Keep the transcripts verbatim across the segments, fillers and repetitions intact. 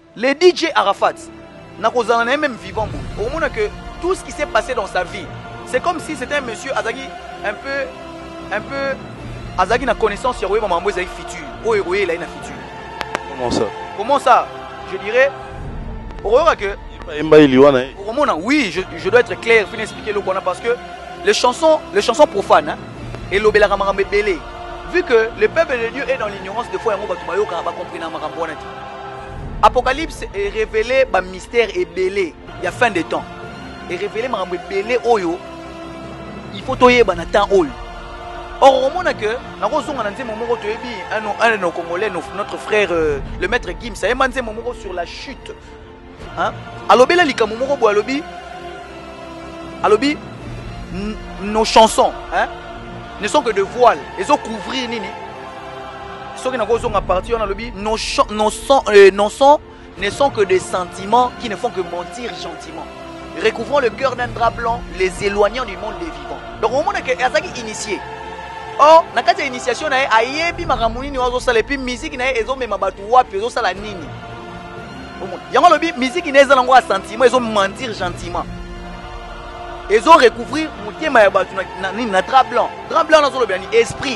Le D J Arafat, Nakozana n'est même vivant. Au moment que tout ce qui s'est passé dans sa vie, c'est comme si c'était un monsieur Azagi un peu, un peu, Azagi n'a connaissance sur Roé Mamambo Zagi futur. Oh, Roé il a une futur. Comment ça? Comment ça? Je dirais, au que, oui, je, je dois être clair, je vais expliquer le qu'on a parce que les chansons, les chansons profanes, hein, et l'obéla Ramarambe Belé, vu que le peuple de Dieu est dans l'ignorance, des fois, il y a pas compris dans Marambo. Apocalypse est révélé par mystère et belé, il y a fin des temps. Et révélé Marambo Belé, Oyo, il faut toyer dans temps all. Or, au moment que, un de nos Congolais, notre frère, euh, le maître Gims, ça a émancé sur la chute. Hein? Alobi la lika momoro bo alobi. Alobi nos chansons, hein, ne sont que de voiles. Ils ont couvrir nini. Ceux qui n'ont pas parti on alobi nos nos sons euh, nos sons ne sont que des sentiments qui ne font que mentir gentiment. Recouvrant le cœur d'un drap blanc, les éloignant du monde des vivants. Donc au moment que Azaki initié. Or, na kati initiation na ayebi makamuni ni wazo sala puis musique na ezo mema batu wapi ezo sala nini. Yango lobi musique ina eza nango sentiment, ils ont mentir gentiment. Ils ont recouvrir mutiema ya batu na nini na drap blanc. Drap blanc na zo lobi ni esprit.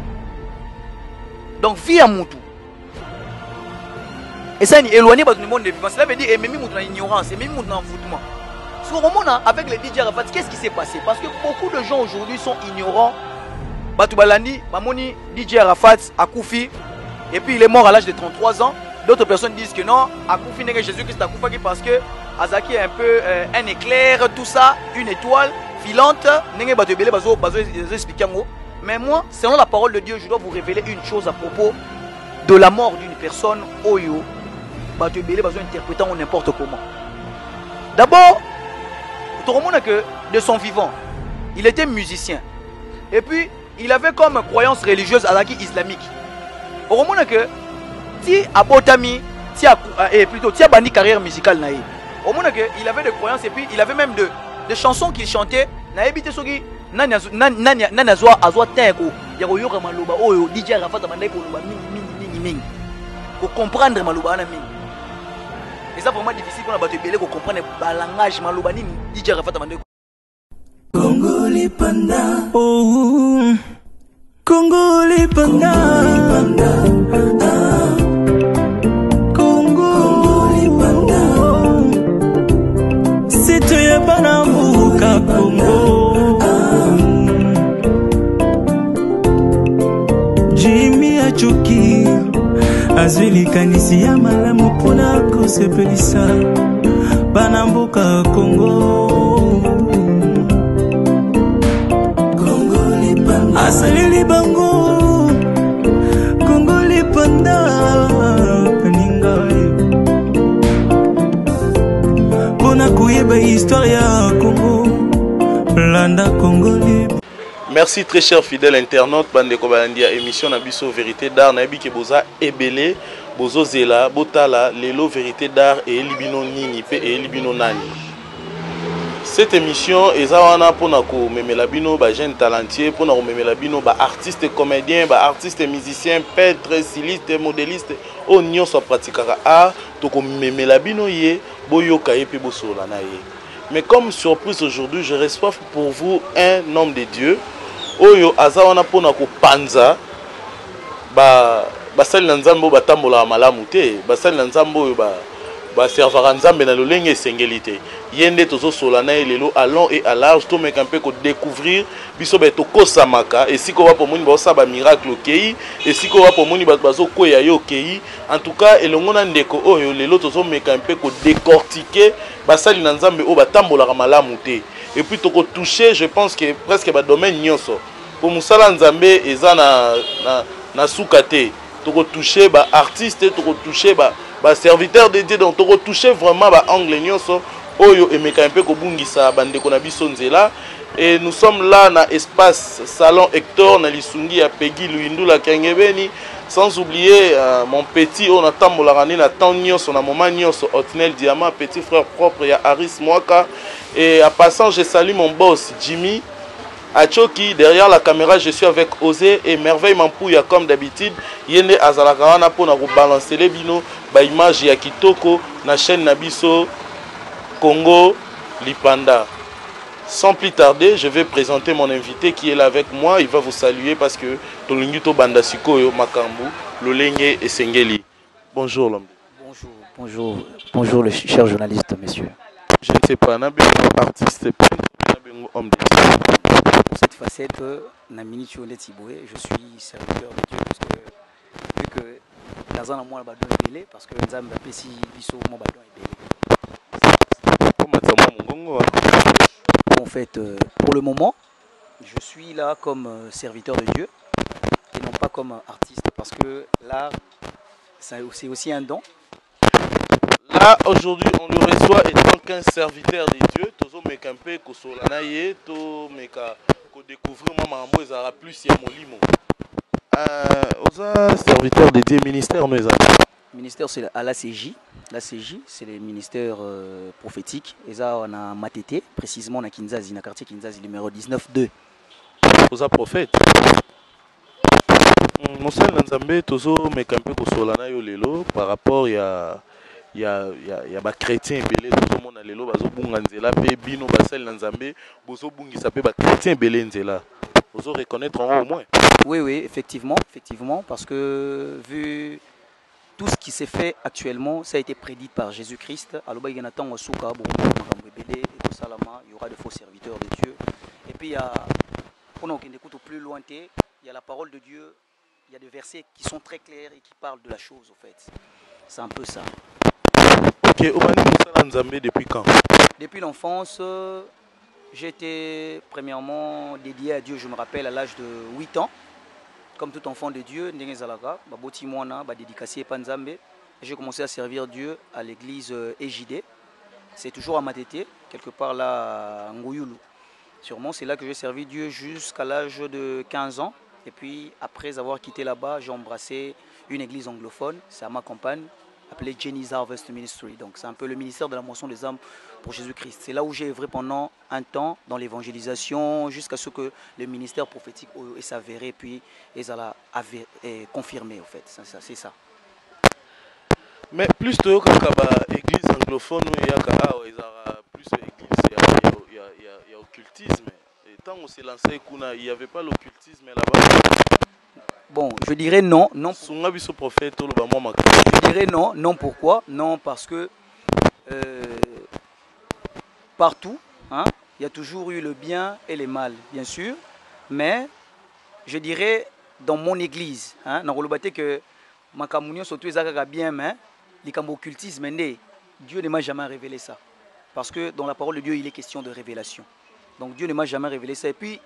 Donc vie à mutu. Et ça ni éloigné batu du monde des vivants. Cela veut dire et même mutu na ignorance, et même mutu na envoûtement. Sur au monde avec les D J Arafat, qu'est-ce qui s'est passé? Parce que beaucoup de gens aujourd'hui sont ignorants. Batu balandi, mamoni D J Arafat a Koufi et puis il est mort à l'âge de trente-trois ans. D'autres personnes disent que non, Akoufi n'est que Jésus-Christ Akoufi parce que Azaki est un peu euh, un éclair, tout ça, une étoile filante. Mais moi, selon la parole de Dieu, je dois vous révéler une chose à propos de la mort d'une personne. Oyo, interprétant n'importe comment. D'abord, tout le monde que de son vivant, il était musicien. Et puis, il avait comme croyance religieuse Azaki islamique. Au moment que si Abotami, si et plutôt si Bani carrière musicale naïe. Au moins que il avait des croyances et puis il avait même de des chansons qu'il chantait. Na ebité soki nani nani nani azwa azwa teko ya koyoka maloba oyo D J Arafat bandai ko loba mingi mingi mingi mingi. Ko comprendre maloba na mingi. Et ça vraiment difficile pour na bato belé ko comprendre ba langage maloba nini D J Arafat bandai. Congo les panda oh Congo les panda Congo Jimmy Achoki Azwili kanisi ya malamu pona kosepelisa Banamboka Congo Congo lipanda Asalili bango Congo lipanda Paninga Pona kuyeba histoire ya Congo Merci très cher fidèle internaute bande ko balandia émission na biso vérité d'art na biki boza ebele bozo zela botala lelo vérité d'art et libino nini pe et libino nani. Cette émission ezawana pona ko memela bino ba jeune talentueux pona ko memela bino ba artiste comédien ba artiste musicien peintre styliste modéliste o nyonso pratikaka art to ko memela bino ye boyoka ye pe bosola na ye. Mais comme surprise aujourd'hui, je reçois pour vous un homme de Dieu. Oyo azawana pona ko panza ba basali na nzambo batambola malamu te, basali na nzambo oyo ba ba servara nzambe na lolenge sengelité. Yende tozo sola na lelo à long et à large to meka mpe ko découvrir biso beto kosamaka et siko wa pomoni ba sa ba miracle okei et siko wa pomoni ba bazo koya yo okei. En tout cas elongo na ndeko oyo lelo tozo meka mpe ko décortiquer basali na nzambe o batambola malamu te. Et puis toko toucher, je pense que presque ba domaine nyonso. Pour musala nzambe eza na na na sukate. Toko toucher ba artiste, toko toucher ba ba serviteur de Dieu, donc toko toucher vraiment ba angle nyonso oyo emeka mpe ko bungisa bandeko na biso nzela. Et nous sommes là na espace salon Hector na lisungi ya Peggy Luindula Kangebeni. Sans oublier euh, mon petit on a tambolarani na temps nyonso na moment nyonso Otnel Diamant, petit frère propre ya Aris Mwaka. Et à passant je salue mon boss Jimmy Achoki, derrière la caméra, je suis avec Osé et Merveille Mampouya comme d'habitude. Yende Azalakawana pour nous balancer les bino, ba image ya kitoko na chaîne Nabiso Congo Lipanda. Sans plus tarder, je vais présenter mon invité qui est là avec moi. Il va vous saluer parce que Tolungito Bandasiko yo Makambu, Lolenge et Sengeli. Bonjour l'homme. Bonjour, bonjour, bonjour le cher journaliste, monsieur. Je ne sais pas, Nabengo artiste, Nabengo homme de Pour cette facette, Namini Choulet Tiboué, je suis serviteur de Dieu parce que vu que dans un mois, badon est belé, parce que Nzamba Pessi Bisso, mon badon est belé. En fait, euh, pour le moment, je suis là comme euh, serviteur de Dieu et non pas comme euh, artiste parce que l'art, c'est aussi un don. Là, aujourd'hui, on le reçoit étant qu'un serviteur de Dieu. Tozo mekampe ko solanaye, to meka ko découvrir maman mo ezara plus ya molimo. Euh, oza serviteur de Dieu ministère nous ezara. Ministère c'est à l'A C J. L'A C J, c'est le ministère euh, prophétique. Et ça, on a Matete, précisément à Kinzazi, dans le quartier Kinzazi, numéro dix-neuf deux. Oza prophète. Monsieur Nanzambe, tozo mekampe ko solanayo lelo par rapport ya il y a il y a il y a ba chrétien belé tout le monde a lelo bazo bunga nzela pe bino basel na nzambe bozo bungisa pe ba chrétien belé nzela bozo reconnaître en au moins. Oui oui, effectivement, effectivement parce que vu tout ce qui s'est fait actuellement, ça a été prédit par Jésus-Christ. Alors il y a tant souka bon belé et tout salama, il y aura de faux serviteurs de Dieu. Et puis il y a pendant qu'on écoute au plus loin, il y a la parole de Dieu, il y a des versets qui sont très clairs et qui parlent de la chose au fait. C'est un peu ça. Ok, depuis quand? Depuis l'enfance, euh, j'étais premièrement dédié à Dieu, je me rappelle, à l'âge de huit ans. Comme tout enfant de Dieu, j'ai commencé à servir Dieu à l'église E J D. C'est toujours à Matete, quelque part là à Ngoyoulou. Sûrement, c'est là que j'ai servi Dieu jusqu'à l'âge de quinze ans. Et puis, après avoir quitté là-bas, j'ai embrassé une église anglophone, c'est à ma campagne, appelée Jenny's Harvest Ministry. Donc c'est un peu le ministère de la moisson des âmes pour Jésus-Christ. C'est là où j'ai œuvré pendant un temps dans l'évangélisation jusqu'à ce que le ministère prophétique s'est avéré puis ils a confirmé en fait. C'est ça. Mais plus de l'église anglophone, il y a plus d'église, il y a occultisme. Et tant qu'on s'est lancé, il n'y avait pas l'occultisme là-bas. Bon, je dirais non, non. Je dirais non, non pourquoi? Non parce que euh, partout, hein, il y a toujours eu le bien et le mal, bien sûr. Mais je dirais dans mon église, hein, dans le que ma communion surtout est bien, mais l'occultisme, Dieu ne m'a jamais révélé ça. Parce que dans la parole de Dieu, il est question de révélation. Donc Dieu ne m'a jamais révélé ça. Et puis,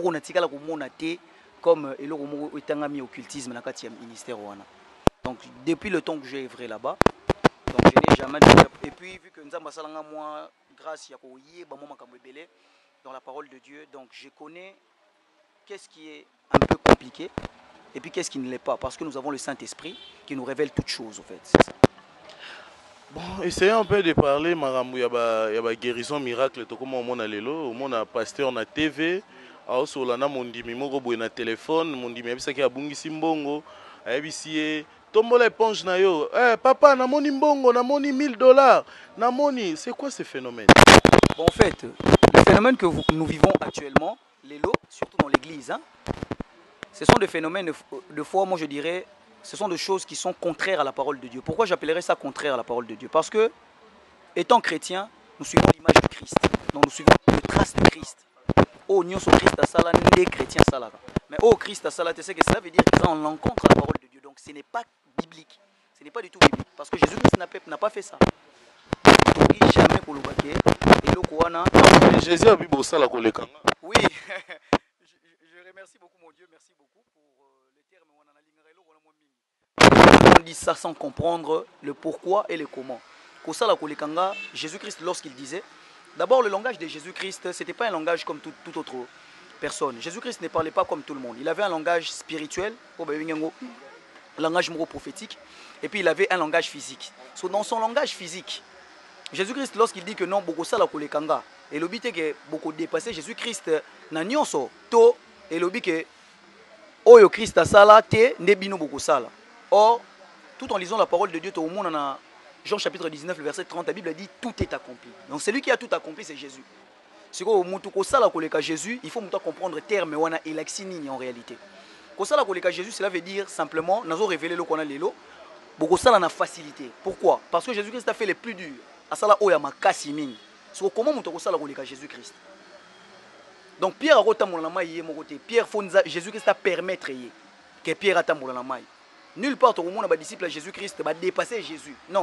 comme il a mis occultisme dans le ministère. Donc depuis le temps que j'ai œuvré là-bas, donc je n'ai jamais dit. Et puis vu que nous avons moi grâce à dans la parole de Dieu, donc je connais qu'est-ce qui est un peu compliqué et puis qu'est-ce qui ne l'est pas, parce que nous avons le Saint-Esprit qui nous révèle toutes choses en fait. C'est ça. Bon, essayons un peu de parler, Maramou, il y a une guérison miracle, tout comme on a l'élo, on a pasteur na T V. Alors sur la na mondimi moko boye na téléphone mondimi abisaki abungisi mbongo ayebisi tombola éponge na yo eh papa namoni mbongo namoni mille dollars namoni c'est quoi ce phénomène? Bon, en fait le phénomène que vous, nous vivons actuellement les lots surtout dans l'église hein, ce sont des phénomènes de, de foi moi je dirais ce sont des choses qui sont contraires à la parole de Dieu. Pourquoi j'appellerais ça contraire à la parole de Dieu? Parce que étant chrétien nous suivons l'image de Christ, donc nous suivons les traces de Christ. Oh, nous sommes Christ à Salah, des chrétiens Salah. Mais oh, Christ à Salah, tu sais que cela veut dire que ça, on l'encontre à la parole de Dieu. Donc ce n'est pas biblique. Ce n'est pas du tout biblique. Parce que Jésus-Christ n'a pas fait ça. Il jamais pour le baquet. Et le Kouana. Jésus a vu ça la collecte. Oui. Je remercie beaucoup mon Dieu. Merci beaucoup pour les termes. On dit ça sans comprendre le pourquoi et le comment. Pour ça, la collecte, Jésus-Christ, lorsqu'il disait. D'abord, le langage de Jésus-Christ, ce n'était pas un langage comme toute tout autre personne. Jésus-Christ ne parlait pas comme tout le monde. Il avait un langage spirituel, un langage prophétique, et puis il avait un langage physique. So, dans son langage physique, Jésus-Christ, lorsqu'il dit que non, beaucoup ça la kolekanga, et le but est que beaucoup dépasser Jésus-Christ na nyonso to et le but que oyo Christ a sala te nebino beaucoup sala. Or, tout en lisant la parole de Dieu, tout le monde en a Jean chapitre dix-neuf, le verset trente, la Bible dit tout est accompli. Donc celui qui a tout accompli, c'est Jésus. Si vous avez Jésus, il faut comprendre le terme et l'axinini en réalité. Quand Jésus, cela veut dire simplement, nous avons révélé le qu'on a l'élo, beaucoup ça la facilité. Pourquoi? Parce que Jésus-Christ a fait les plus durs. À ça là, il y a ma kassimine. Comment vous avez Jésus-Christ? Donc Pierre a rota mon amaï mon côté. Pierre fonza Jésus-Christ a permettre que Pierre a tambola la maille. Nulle part au monde, les disciples de Jésus-Christ va dépasser Jésus. Non.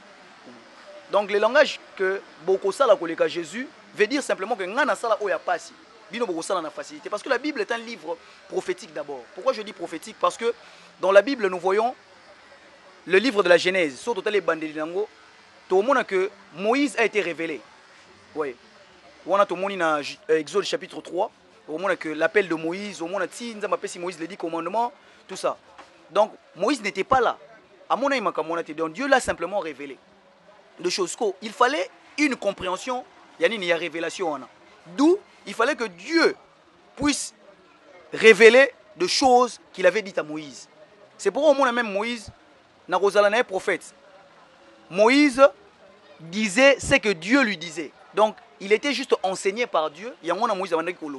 Donc le langage que beaucoup ça la koleka Jésus veut dire simplement que ngana sala oya pasi. Bino beaucoup ça la facilité parce que la Bible est un livre prophétique d'abord. Pourquoi je dis prophétique? Parce que dans la Bible nous voyons le livre de la Genèse, surtout les bandes de Lingo, tout le monde que Moïse a été révélé. Oui. On a tout le monde dans Exode chapitre trois, au monde que l'appel de Moïse, au monde si si Moïse les dix commandements, tout ça. Donc Moïse n'était pas là. À mon avis, donc Dieu l'a simplement révélé. De choses il fallait une compréhension, il y a une révélation. D'où il fallait que Dieu puisse révéler des choses qu'il avait dites à Moïse. C'est pourquoi au moins même Moïse n'a pas prophète. Moïse disait ce que Dieu lui disait. Donc il était juste enseigné par Dieu. Il y a un Moïse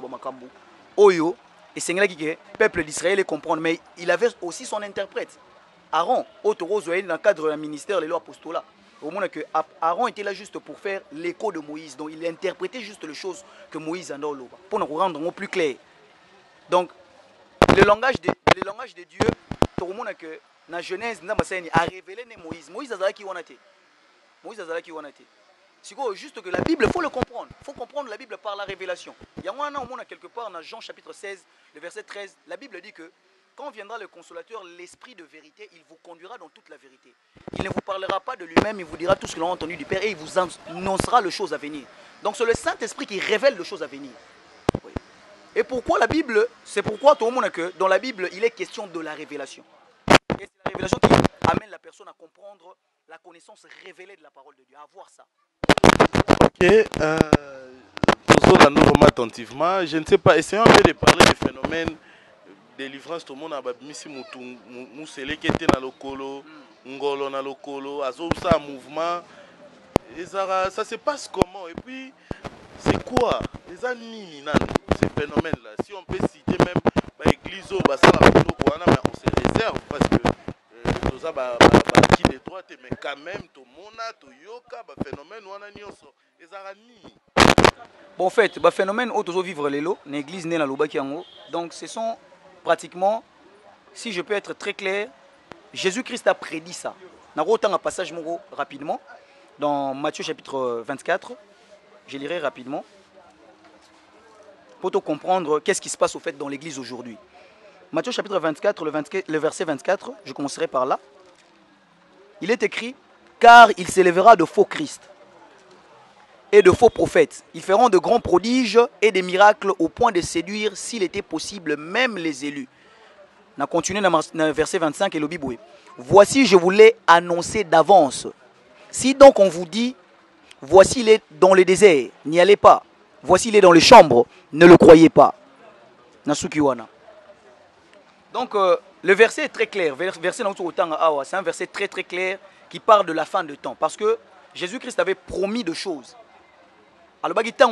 Oyo et c'est le peuple d'Israël comprendre, mais il avait aussi son interprète. Aaron, dans le cadre du ministère, les lois apostolat. Au moment que Aaron était là juste pour faire l'écho de Moïse. Donc il interprétait juste les choses que Moïse a dit pour nous rendre plus clair. Donc le langage de, le langage de Dieu, tout le monde que dans la Genèse a révélé Moïse. Moïse a dit qu'il a été. Moïse a dit qu'il a été. C'est juste que la Bible, il faut le comprendre. Il faut comprendre la Bible par la révélation. Il y a un moment quelque part dans Jean chapitre seize, le verset treize, la Bible dit que quand viendra le consolateur, l'esprit de vérité, il vous conduira dans toute la vérité. Il ne vous parlera pas de lui-même, il vous dira tout ce qu'il a entendu du Père et il vous annoncera les choses à venir. Donc c'est le Saint-Esprit qui révèle les choses à venir. Oui. Et pourquoi la Bible? C'est pourquoi tout le monde que dans la Bible, il est question de la révélation. Et c'est la révélation qui amène la personne à comprendre la connaissance révélée de la parole de Dieu, à voir ça. Ok, euh, nous attentivement, je ne sais pas, essayons un peu de parler des phénomènes délivrance. Tout le monde a mis moussele qui était dans le colo, ngolo dans le colo, azo ça mouvement. Et ça, ça se passe comment? Et puis, c'est quoi? Les amis, ces phénomènes-là. Si on peut citer même l'église, bah, ça, on se réserve parce que nous avons qui de droite, mais quand même, tout le monde a tout yoka, bah, phénomène, on a nion so. Les amis. Bon, en fait, bah, phénomène, on doit vivre les lots, l'église n'est la lobaki en haut. Donc, ce sont pratiquement, si je peux être très clair, Jésus-Christ a prédit ça. Nous avons un passage rapidement dans Matthieu chapitre vingt-quatre. Je lirai rapidement pour te comprendre qu'est-ce qui se passe au fait dans l'église aujourd'hui. Matthieu chapitre vingt-quatre, le, vingt-quatre, le verset vingt-quatre, je commencerai par là. Il est écrit, car il s'élèvera de faux Christ et de faux prophètes. Ils feront de grands prodiges et des miracles au point de séduire, s'il était possible, même les élus. On a continué dans le verset vingt-cinq et le Bible. Voici, je vous l'ai annoncé d'avance. Si donc on vous dit, voici il est dans le désert, n'y allez pas. Voici il est dans les chambres, ne le croyez pas. Nasukiwana. Donc euh, le verset est très clair. Verset c'est un verset très très clair qui parle de la fin de temps. Parce que Jésus-Christ avait promis de choses. Alors, il y a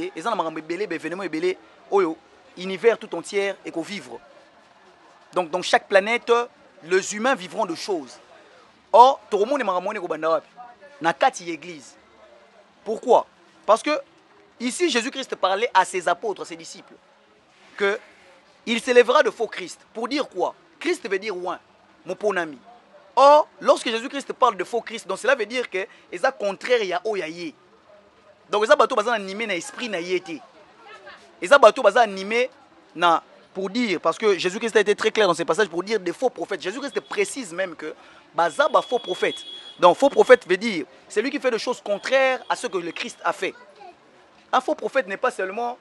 un univers tout entier et qu'on vivre. Donc, dans chaque planète, les humains vivront de choses. Or, tout le monde est dans l'église. Pourquoi? Parce que ici, Jésus-Christ parlait à ses apôtres, à ses disciples, que il s'élèvera de faux Christ. Pour dire quoi? Christ veut dire ouin, mon bon ami. Or, lorsque Jésus-Christ parle de faux Christ, donc cela veut dire que c'est contraire à Oyaye. Donc, les bateaux sont animés dans l'esprit na yété. Les bateaux sont animés na pour dire, parce que Jésus-Christ a été très clair dans ces passages pour dire des faux prophètes. Jésus-Christ précise même que baza ba faux prophète. Donc, faux prophète veut dire c'est lui qui fait des choses contraires à ce que le Christ a fait. Un faux prophète n'est pas seulement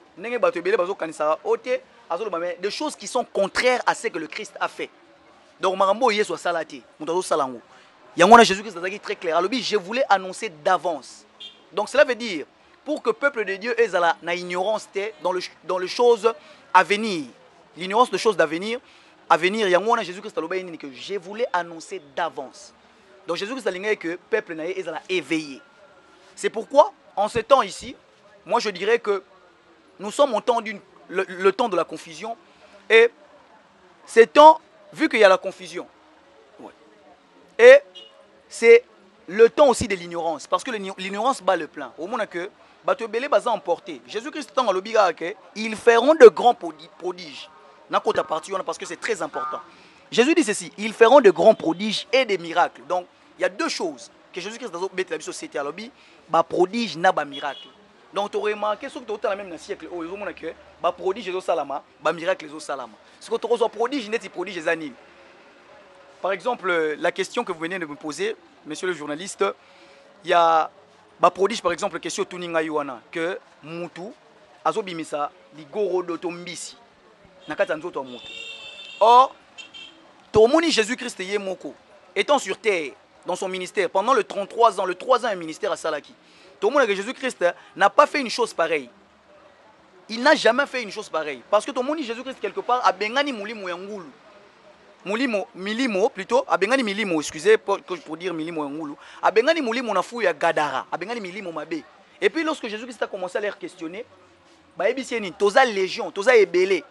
des choses qui sont contraires à ce que le Christ a fait. Donc, Marambo Yesu a salaté. Jésus-Christ a dit très clair. Alors, je voulais annoncer d'avance. Donc cela veut dire, pour que le peuple de Dieu ait la ignorance dans le, dans les choses à venir, l'ignorance de choses d'avenir, à venir, il y a Jésus-Christ que je voulais annoncer d'avance. Donc Jésus-Christ a dit que le peuple est éveillé. C'est pourquoi, en ce temps ici, moi je dirais que nous sommes au temps d'une, le, le temps de la confusion. Et ce temps, vu qu'il y a la confusion, ouais. Et c'est le temps aussi de l'ignorance. Parce que l'ignorance bat le plein. Au moment que Batobele Baza emporté, Jésus-Christ est en l'obiga, ils feront de grands prodiges. Parce que c'est très important. Jésus dit ceci, ils feront de grands prodiges et des miracles. Donc, il y a deux choses que Jésus-Christ a dit dans la société à l'obi, bah prodige na ba miracle. Donc, tu aurais remarqué ce que tu as dans le même siècle, oh, ils ont dit que bah prodige les salama, bah miracle les salama. Ce que tu as prodige, n'est-ce pas prodige les animes. Par exemple, la question que vous venez de me poser, monsieur le journaliste, il y a bah prodige par exemple question tuninga yuana que mutu azobimisa di goro dotombisi. Or, Tomoni Jésus-Christ Yemoko, étant sur terre, dans son ministère, pendant le trente-trois ans, le trois ans un ministère à Salaki, Tomoni Jésus-Christ n'a pas fait une chose pareille. Il n'a jamais fait une chose pareille. Parce que Tomoni Jésus-Christ, quelque part, a bengani mulimo yangulu. Mulimo, milimo, plutôt, a bengani milimo, excusez pour, pour dire milimo yangulu, a bengani mulimo na fou ya gadara, a bengani milimo mabe. Et puis lorsque Jésus-Christ a commencé à les questionner, bah ebisieni, toza légion, toza ebele.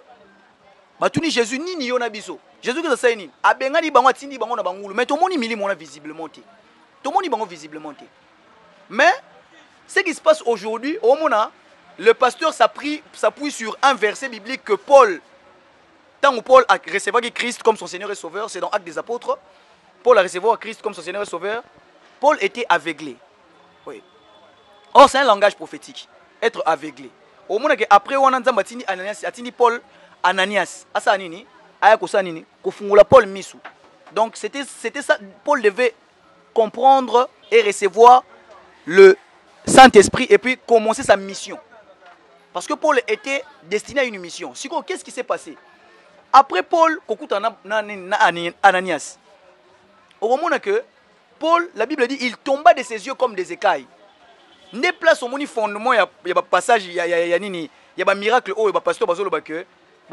Batuni Jésus ni ni yona biso. Jésus qui a dit abengani bango atindi bango na bangulu mais tout le monde milimo na visiblement té. Tout le monde bango visiblement té. Mais ce qui se passe aujourd'hui au mona le pasteur s'appuie s'appuie sur un verset biblique que Paul tant où Paul a recevé Christ comme son Seigneur et Sauveur, c'est dans Actes des Apôtres. Paul a reçu Christ comme son Seigneur et Sauveur. Paul était aveuglé. Oui. Or c'est un langage prophétique, être aveuglé. Au mona que après on a nzamba Ananias atindi Paul Ananias, asa nini, aya kosa nini, kofungula Paul misu. Donc c'était c'était ça, Paul devait comprendre et recevoir le Saint-Esprit et puis commencer sa mission. Parce que Paul était destiné à une mission. Siko, qu'est-ce qui s'est passé? Après Paul, kokuta na, na, na Ananias. Au moment que Paul, la Bible dit, il tomba de ses yeux comme des écailles. Ne place au moni fondement, il y a un passage, il y a, y a, y a nini, il y a un miracle, oh, il y a un pasteur, il y a un que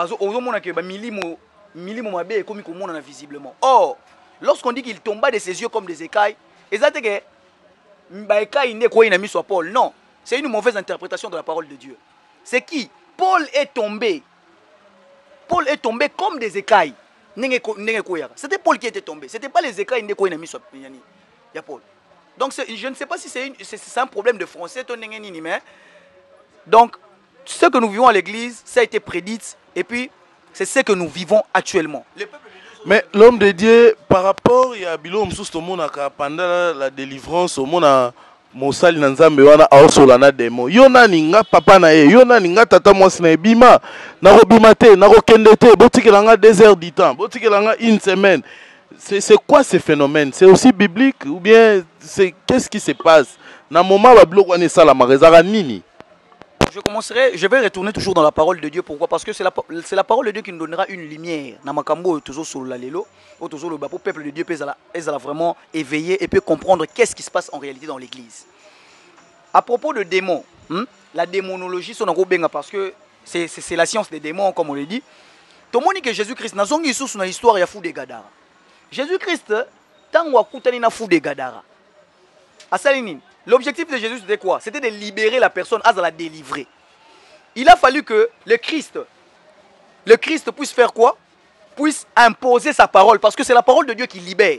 milimo milimo mabe comme il visiblement. Or, lorsqu'on dit qu'il tomba de ses yeux comme des écailles, exact que écailles n'est quoi il mis sur Paul. Non, c'est une mauvaise interprétation de la parole de Dieu. C'est qui? Paul est tombé. Paul est tombé comme des écailles. C'était Paul qui était tombé. C'était pas les écailles n'est quoi il mis sur Paul. Donc je ne sais pas si c'est un problème de français mais donc ce que nous vivons à l'église, ça a été prédit. Et puis, c'est ce que nous vivons actuellement. Mais l'homme de Dieu, par rapport à Bilom Soustomona, pendant la délivrance, au monde Mosali Nanzambe wana aosolana demo. Yona ninga papa na ye, yona ninga tata mwasi na ebima, na robima te, na rokende te, botikelanga deux heures du temps, botikelanga une semaine. C'est quoi ce phénomène? C'est aussi biblique ou bien c'est qu'est-ce qui se passe? Na moment ba bloko wana sala marezara nini? Je commencerai, je vais retourner toujours dans la parole de Dieu. Pourquoi? Parce que c'est la, la parole de Dieu qui nous donnera une lumière. Namakambo toujours sur la lelo, toujours le peuple de Dieu peut vraiment éveiller et peut comprendre qu'est-ce qui se passe en réalité dans l'église. À propos de démons, hmm, la démonologie, c'est parce que c'est la science des démons, comme on le dit. Tout le monde dit que Jésus-Christ n'a pas sous une histoire, il y a fou de Gadara. Jésus-Christ, tant qu'il a fou de Gadara. À Salinine. L'objectif de Jésus, c'était quoi? C'était de libérer la personne, à la délivrer. Il a fallu que le Christ, le Christ puisse faire quoi? Puisse imposer sa parole, parce que c'est la parole de Dieu qui libère.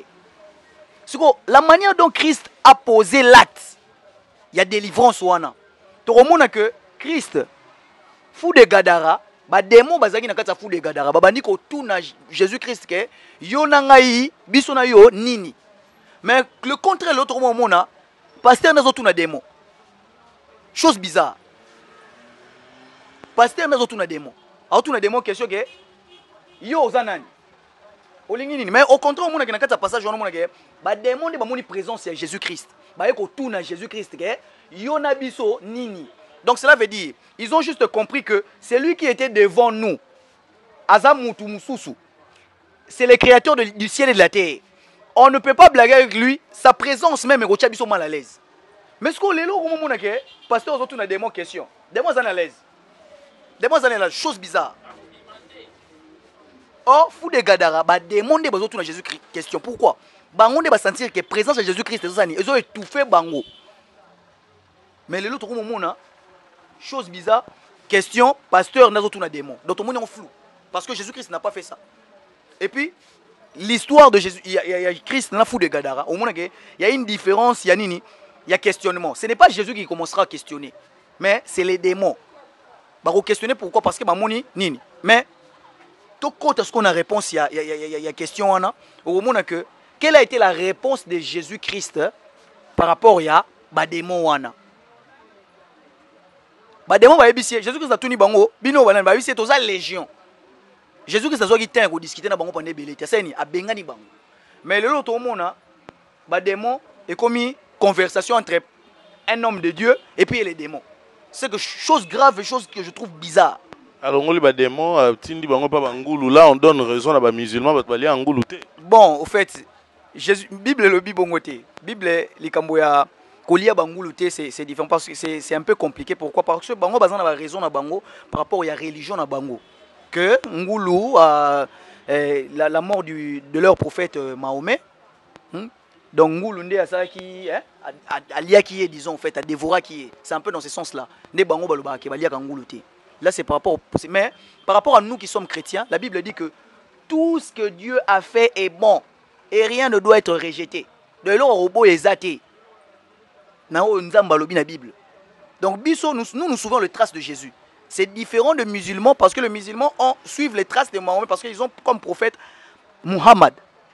La manière dont Christ a posé l'acte, il y a délivrance. Tu remontes que Christ, fou de Gadara, ba démon bazaki na kata fou de Gadara, ba bandi ko tout na Jésus-Christ ke yo na ngai biso na yo nini. Mais le contraire l'autre moment pasteur n'a pas démon. Chose bizarre. Pasteur n'a pas démon. A tout na démon question que yo zanani. Mais au contraire on a na kata passage on a que ba démon de ba moni présence à Jésus-Christ. Ba ko tout na Jésus-Christ que yo na biso nini. Donc cela veut dire ils ont juste compris que c'est lui qui était devant nous. Azamutu mususu. C'est le créateur de, du ciel et de la terre. On ne peut pas blaguer avec lui. Sa présence même est mal à l'aise. Mais ce qu'on est là, on a que pasteur autour a des mots questions. Des mots à l'aise. Des mots à l'aise, chose bizarre. Or, fou de Gadara, bah demander aux autres Jésus-Christ question. Pourquoi? Bango ne va sentir que présence de Jésus-Christ ils ont étouffé Bango. Mais les autres moment chose bizarre, question, pasteur n'a autour des mots. Donc tout le monde est flou parce que Jésus-Christ n'a pas fait ça. Et puis l'histoire de Jésus, il y, y a Christ dans la fou de Gadara. Au moins il y a une différence, il y a nini, il y a questionnement. Ce n'est pas Jésus qui commencera à questionner, mais c'est les démons. Bah questionner pourquoi? Parce que bah moni nini. Mais tout côté ce qu'on a réponse, il y a, il y a, il y a, il y a question on a. Au moment que quelle a été la réponse de Jésus-Christ par rapport à bah démon wana. Bah démon va ébisser. Jésus-Christ a tout ni bango. Bino wana va ébisser tous la légion. Jésus-Christ a zogi temps pour discuter na bango pendant belé. Ça ni a bengani bango. Mais le l'autre monde bah démon est commis conversation entre un homme de Dieu et puis les démons. C'est que chose grave, chose que je trouve bizarre. Alors, on les démons, là on donne raison à les musulmans, bon, au fait, Jésus, Bible le Bible Bible les Camboya, Kolia Bangoulou c'est différent parce que c'est un peu compliqué. Pourquoi? Parce que Bango Bazan a raison à Bango par rapport à la religion à Bango. Que Ngoulou, euh, euh, la, la mort du, de leur prophète euh, Mahomet, hmm? Donc Ngoulou Ndé a ça qui, hein, a lia qui est, disons, en fait, à dévorer qui est. C'est un peu dans ce sens-là. Ndé Bango Baloba qui va lier Ngoulou Té. Là, c'est par rapport au... Mais par rapport à nous qui sommes chrétiens, la Bible dit que tout ce que Dieu a fait est bon. Et rien ne doit être rejeté. De l'or robot est athée. Bible. Donc, nous, nous nous souvenons les traces de Jésus. C'est différent de musulmans parce que les musulmans ont, suivent les traces de Mahomet parce qu'ils ont comme prophète Muhammad.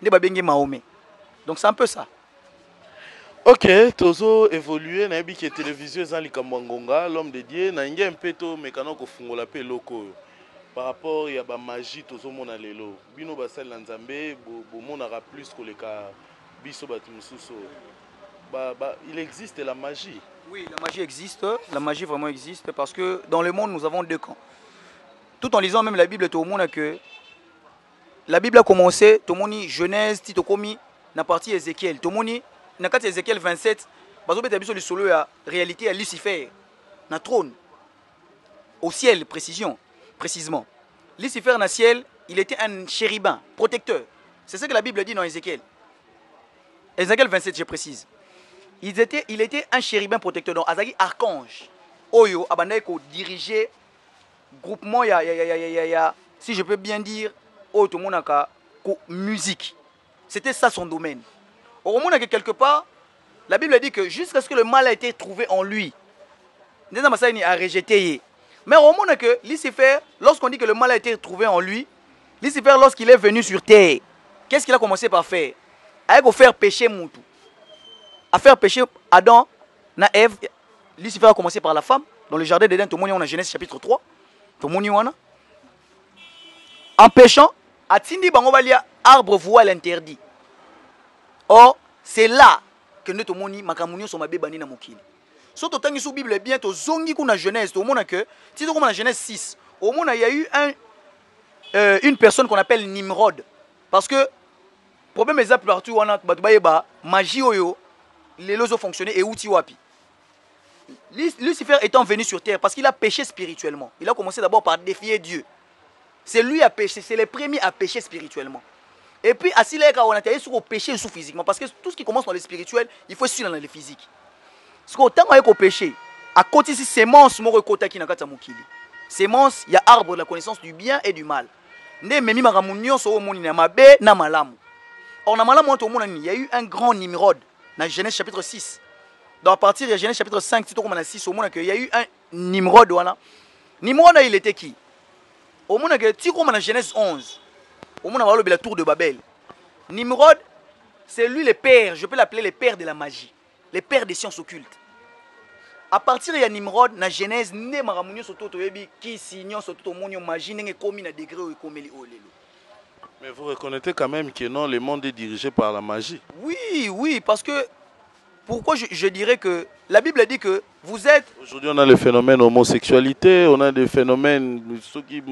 Donc, c'est un peu ça. Ok, tozo évolué na bi ki télévision za likambangonga l'homme de Dieu na ngi un peu to mekano ko fungola pe loko par rapport ya ba magie tozo mona lelo bino ba sel nzambe bo, bo monaka plus ko leka biso batu mususu ba, ba il existe la magie. Oui, la magie existe, la magie vraiment existe parce que dans le monde nous avons deux camps. Tout en lisant même la Bible tout le monde a que la Bible a commencé tout le monde Genèse Tito komi na partie Ézéchiel tout le monde dans Ézéchiel vingt-sept, la réalité à Lucifer, na trône, au ciel, précision, précisément. Lucifer, dans le ciel, il était un chérubin, protecteur. C'est ce que la Bible dit dans Ézéchiel. Ézéchiel vingt-sept, je précise. Il était, il était un chérubin protecteur, donc Azagi archange. Oyo, Abandeko dirigeait groupement, ya, ya, ya, ya, ya, si je peux bien dire, oh, tout le monde a musique. C'était ça son domaine. Au moment que quelque part, la Bible dit que jusqu'à ce que le mal a été trouvé en lui, il a rejeté. Mais au moment que Lucifer, lorsqu'on dit que le mal a été trouvé en lui, Lucifer, lorsqu'il est venu sur terre, qu'est-ce qu'il a commencé par faire? À faire pécher Moutou. À faire pécher Adam, na Ève. Lucifer a commencé par la femme. Dans le jardin d'Éden, tout le monde est en Genèse chapitre trois. Tout le monde est en péchant, à Tindi Bangobalia, arbre voile interdit. Or, c'est là que nous avons dit que sont bébani na mokili. Si tu as sous Bible bien, tu zongi kuna Genèse, au monde que si tu as Genèse six, au monde il y a eu un, euh, une personne qu'on appelle Nimrod. Parce que le problème est partout, on a ba magie oyo, les lois ont fonctionné et outi wapi. Lucifer étant venu sur terre parce qu'il a péché spirituellement. Il a commencé d'abord par défier Dieu. C'est lui qui a péché, c'est le premier à pécher spirituellement. Et puis, à on a été sur le péché sous physiquement. Parce que tout ce qui commence dans le spirituel, il faut suivre dans le physique. Parce qu'autant qu'on a péché, à côté de ces sémences, sémences, il y a arbre de la connaissance du bien et du mal. Or, il y a eu un grand Nimrod dans Genèse chapitre six. Dans à partir de Genèse chapitre cinq, il y a eu un Nimrod. Nimrod, il était qui? Au monde que tu comme dans Genèse onze. Au monde a la tour de Babel. Nimrod, c'est lui le père, je peux l'appeler le père de la magie, le père des sciences occultes. À partir de Nimrod, dans Genèse, ne maramunyo soto toyebi qui signon soto monyo magie n'enge komi na degré ou komeli olelo. Mais vous reconnaissez quand même que non, le monde est dirigé par la magie. Oui, oui, parce que pourquoi je, je dirais que la Bible dit que vous êtes... Aujourd'hui, on a le phénomène homosexualité, on a des phénomènes, ceux qui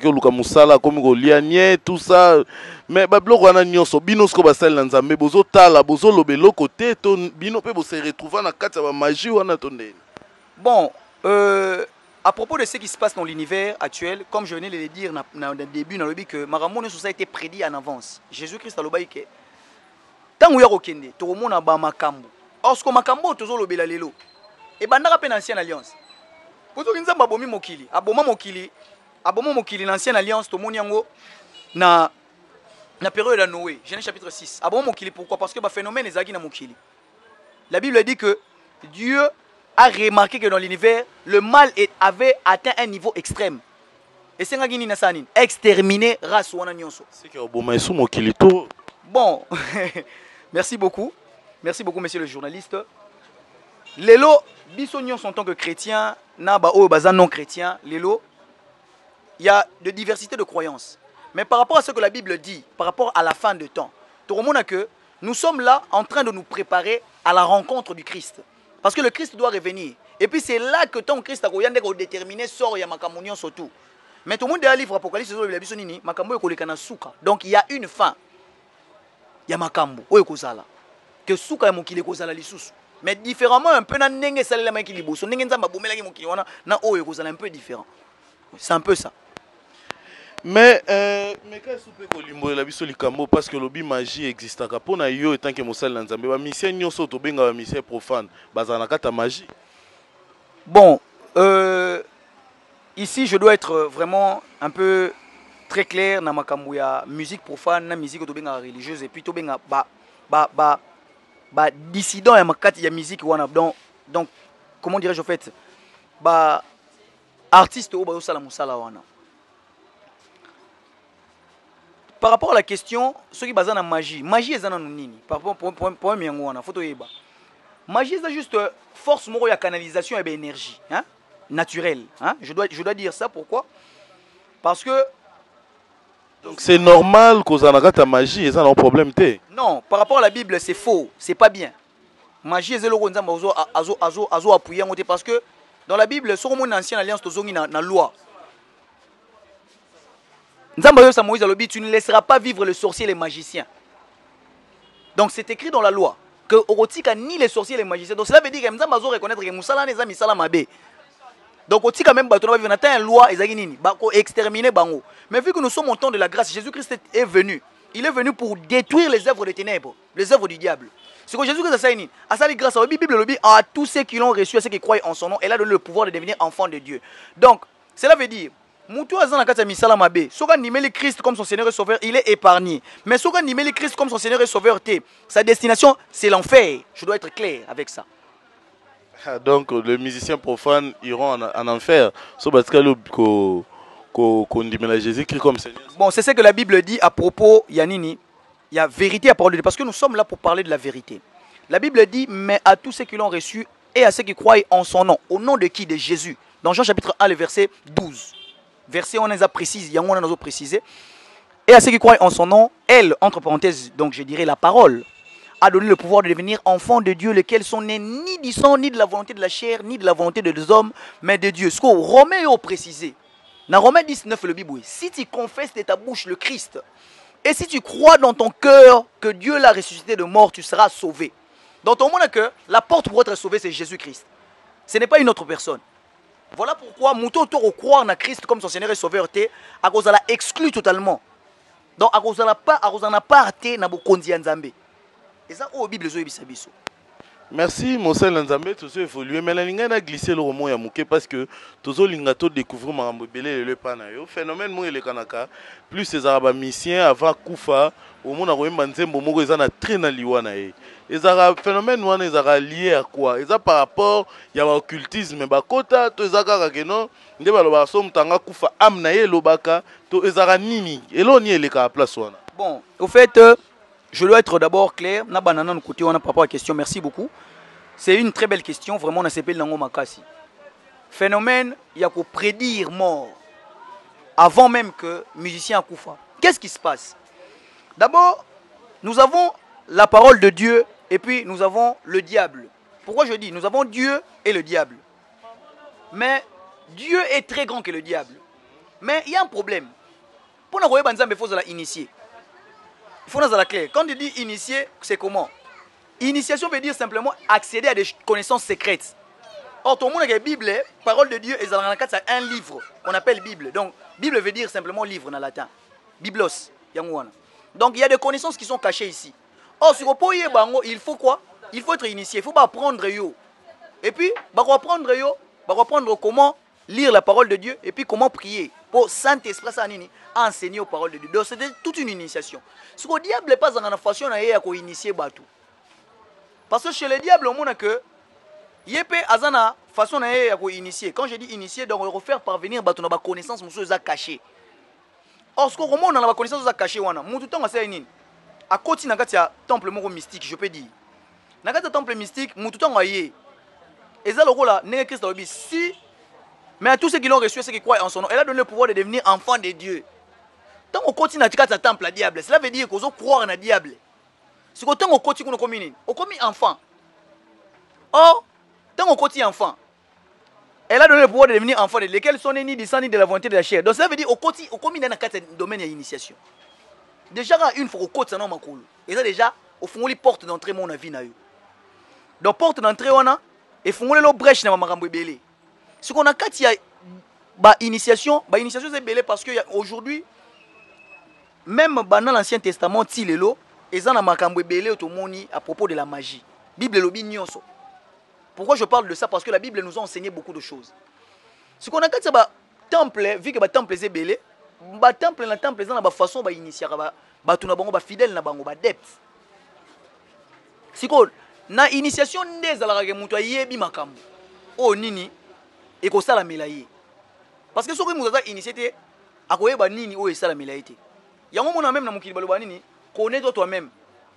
ont tout ça. Mais bablo wana nyonso bino sko basal na nzambe bozo tala bozo lobelo côté to bino pe bo se retrouver na kati ya magie wana tonde. Bon, euh, à propos de ce qui se passe dans l'univers actuel, comme je venais de le dire dans le début, dans le but que Maramone ça a été prédit en avance. Jésus-Christ a le baïke. Tant où y a okende, to mona ba makambo. Or ce que makambo tozo lobela lelo. Et bandara pe l'ancienne alliance. Poto kinzamba bomi mokili, aboma mokili, aboma mokili l'ancienne alliance to moni yango na la période de Noé, Genèse chapitre six. Ah bon, Mokili, pourquoi? Parce que le phénomène est dans Mokili. La Bible dit que Dieu a remarqué que dans l'univers, le mal avait atteint un niveau extrême. Et c'est ce qui exterminer race ou nyonso. C'est que bon, Mokili to. Bon, merci beaucoup. Merci beaucoup, monsieur le journaliste. Lelo, biso nyonso en tant que chrétien, na ba o bazan non chrétien, lelo, il y a de diversité de croyances. Mais par rapport à ce que la Bible dit, par rapport à la fin de temps, que nous sommes là en train de nous préparer à la rencontre du Christ. Parce que le Christ doit revenir. Et puis c'est là que ton Christ a déterminé sort ya makamunion surtout. Mais tout le monde a un livre Apocalypse donc il y a une fin. Il y a makambo oyekozala que suka ya mokili kozala lisusu. Mais différemment un peu na nenge salela maki liboso nenge nzamba bomela ki mokili wana na oyekozala un peu différent. C'est un peu ça. Mais euh, mais quand soupe ko limbo la biso likambo parce que lobby magie existe ka pona yo etant que mosal na nzambe ba mission nyonso to benga ba mission profane bazana kata magie. Bon, euh, ici je dois être vraiment un peu très clair na makambo ya musique profane na musique to benga religieuse et puis to benga ba ba ba ba dissident ya makati ya musique wana donc donc comment dirais-je en fait ba artiste o ba sala musala wana. Par rapport à la question, ceux qui basent dans la magie, magie est dans nini. Par rapport pour pour pour photo yeba. Magie c'est juste force moro ya canalisation et énergie, hein, naturelle, hein. Je dois je dois dire ça pourquoi? Parce que donc c'est normal que ça n'a ta magie et ça n'a pas problème té. Non, par rapport à la Bible, c'est faux, c'est pas bien. Magie est le gonza azo azo azo azo appuyer parce que dans la Bible, sur mon ancienne alliance tozongi na na loi. Tu ne laisseras pas vivre le sorcier et les magiciens. Donc c'est écrit dans la loi que Orotika ni les sorciers et les magiciens. Donc cela veut dire que Mzamba zo reconnaître que Moussala n'est pas Misala Mabe. Donc Otika même bateau va vivre dans une loi ezagini bako exterminer bango. Mais vu que nous sommes au temps de la grâce, Jésus-Christ est venu. Il est venu pour détruire les œuvres des ténèbres, les œuvres du diable. C'est que Jésus-Christ a dit, à sa grâce, la Bible le dit à tous ceux qui l'ont reçu, à ceux qui croient en son nom, elle a donné le pouvoir de devenir enfant de Dieu. Donc cela veut dire Moutou azan nakata misala mabe. Soka nimeli Christ comme son Seigneur et Sauveur, il est épargné. Mais soka nimeli Christ comme son Seigneur et Sauveur, sa destination c'est l'enfer. Je dois être clair avec ça. Donc les musiciens profanes iront en, en enfer. So parce que le ko ko ko ndimela Jésus-Christ comme Seigneur. Bon, c'est ce que la Bible dit à propos Yanini. Il y a vérité à parole de Dieu parce que nous sommes là pour parler de la vérité. La Bible dit mais à tous ceux qui l'ont reçu et à ceux qui croient en son nom, au nom de qui? De Jésus. Dans Jean chapitre un le verset douze. Verset on les a précisé, il y a on a précisé. Et à ceux qui croient en son nom, elle, entre parenthèses, donc je dirais la parole, a donné le pouvoir de devenir enfants de Dieu, lesquels sont nés ni du sang, ni de la volonté de la chair, ni de la volonté des hommes, mais de Dieu. Ce que Romains ont précisé. Dans Romains dix-neuf, le Bible, si tu confesses de ta bouche le Christ, et si tu crois dans ton cœur que Dieu l'a ressuscité de mort, tu seras sauvé. Dans ton monde cœur, la porte pour être sauvé, c'est Jésus-Christ. Ce n'est pas une autre personne. Voilà pourquoi Mouto Toro croire en Christ comme son Seigneur et Sauveur, à cause de la exclu totalement. Donc à cause de la pas, à cause de la parte na bokondi nzambe. Et ça au Bible zo ebisa biso. Merci Monseigneur Nzambe, tout ça évolué mais la linga na glissé le roman ya muke parce que tozo linga to découvrir marambo belé le pana yo phénomène mo ele kanaka plus ces arabes missions avant kufa au monde a koyemba nzembo moko eza na train na liwa na ye. Les phénomènes wana ezaka lié à quoi? Eza par rapport ya ba occultisme ba kota to ezaka ka keno nde ba loba so mutanga kufa am na ye lobaka to ezaka nini eloni eleka à place wana. Bon, au fait euh, je dois être d'abord clair, na banana no côté on a par rapport à la question, merci beaucoup. C'est une très belle question, vraiment on s'appelle nango makasi. Phénomène, il y a qu'au prédire mort avant même que musicien kufa. Qu'est-ce qui se passe? D'abord, nous avons la parole de Dieu et puis nous avons le diable. Pourquoi je dis nous avons Dieu et le diable. Mais Dieu est très grand que le diable. Mais il y a un problème. Pour nous voir il faut initier. Il faut nous la clair. Quand on dit initier, c'est comment? Initiation veut dire simplement accéder à des connaissances secrètes. Or, tout le monde a la Bible, parole de Dieu, et dans le c'est un livre qu'on appelle Bible. Donc, Bible veut dire simplement livre en latin. Biblos. Donc, il y a des connaissances qui sont cachées ici. Or, sur le bango, il faut quoi? Il faut être initié. Il faut pas apprendre yo. Et puis, bah apprendre yo, bah apprendre comment lire la parole de Dieu et puis comment prier pour Saint-Esprit enseigner aux paroles de Dieu. Donc, c'est toute une initiation. Ce que le diable n'est pas dans la façon à initier Batou. Parce que chez le diable, on a que il peut azana façon à initier. Quand je dis initier, donc refaire parvenir Batou na ba connaissance monsieur za caché. Or ce que on a la connaissance za caché wana, mutu tanga c'est nini? À côté na katia temple moko mystique, je peux dire. Na katia temple mystique, mutu tanga yé. Et ça le rôle là, n'est Christ obi si mais à tous ceux qui l'ont reçu, ceux qui croient en son nom, elle a donné le pouvoir de devenir enfant de Dieu. Tant qu'on continue à tirer temple à diable, cela veut dire qu'on doit croire en un diable. Si on continue à communier, on commis enfant. Or, tant qu'on continue enfant, elle a donné le pouvoir de devenir enfant, de lesquels sont ni du sang ni de la volonté de la chair. Donc cela veut dire qu'on continue à communier dans le domaine de l'initiation. Déjà, une fois qu'on continue à communier, et ça déjà, au fond, les portes d'entrée, mon avis, na eu. Donc porte d'entrée, on a, et font les brèches dans ma rambo belé. Ce qu'on a quand il y a bah initiation, bah initiation c'est belé parce que aujourd'hui même dans l'Ancien Testament tilelo et en a makambo belé automoni à propos de la magie. Bible lobi nyonso. Pourquoi je parle de ça? Parce que la Bible nous a enseigné beaucoup de choses. Ce qu'on a quand il y a bah temple, vu que bah temple c'est belé, bah temple la temple dans la façon bah initier bah bah tout na bango bah fidèle na bango bah depth. Si quoi na initiation ndeza la rage muto yebi makambo. Oh nini et que ça la mélaye. Parce que ce que nous avons initié, à quoi est nini ou est ça la mélaye. Il y a un moment même dans mon kilibalo nini, connais-toi toi-même.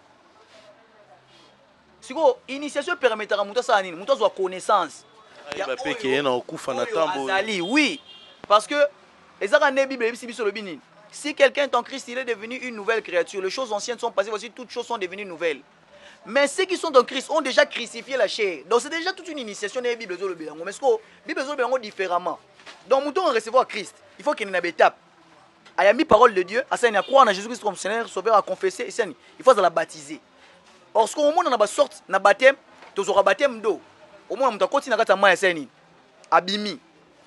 Si quoi initiation permettra à muto ça nini, muto soit connaissance. Il va payer qu'il y a un coup fanatambo. Oui, parce que les arabes Bible et bible sur le bini. Si quelqu'un est en Christ, il est devenu une nouvelle créature. Les choses anciennes sont passées, voici toutes choses sont devenues nouvelles. Mais ceux qui sont en Christ ont déjà crucifié la chair. Donc c'est déjà toute une initiation dans la Bible. Mais ce que la Bible est différemment. Donc nous devons recevoir Christ. Il faut qu'il y ait une étape. Il y a mis parole de Dieu. Il y a croire en Jésus-Christ comme Seigneur, Sauveur, à confesser. Il faut la baptiser. Or, ce qu'on a sorte de baptême, tu auras baptême d'eau. Au moins, tu as continué à faire abimi.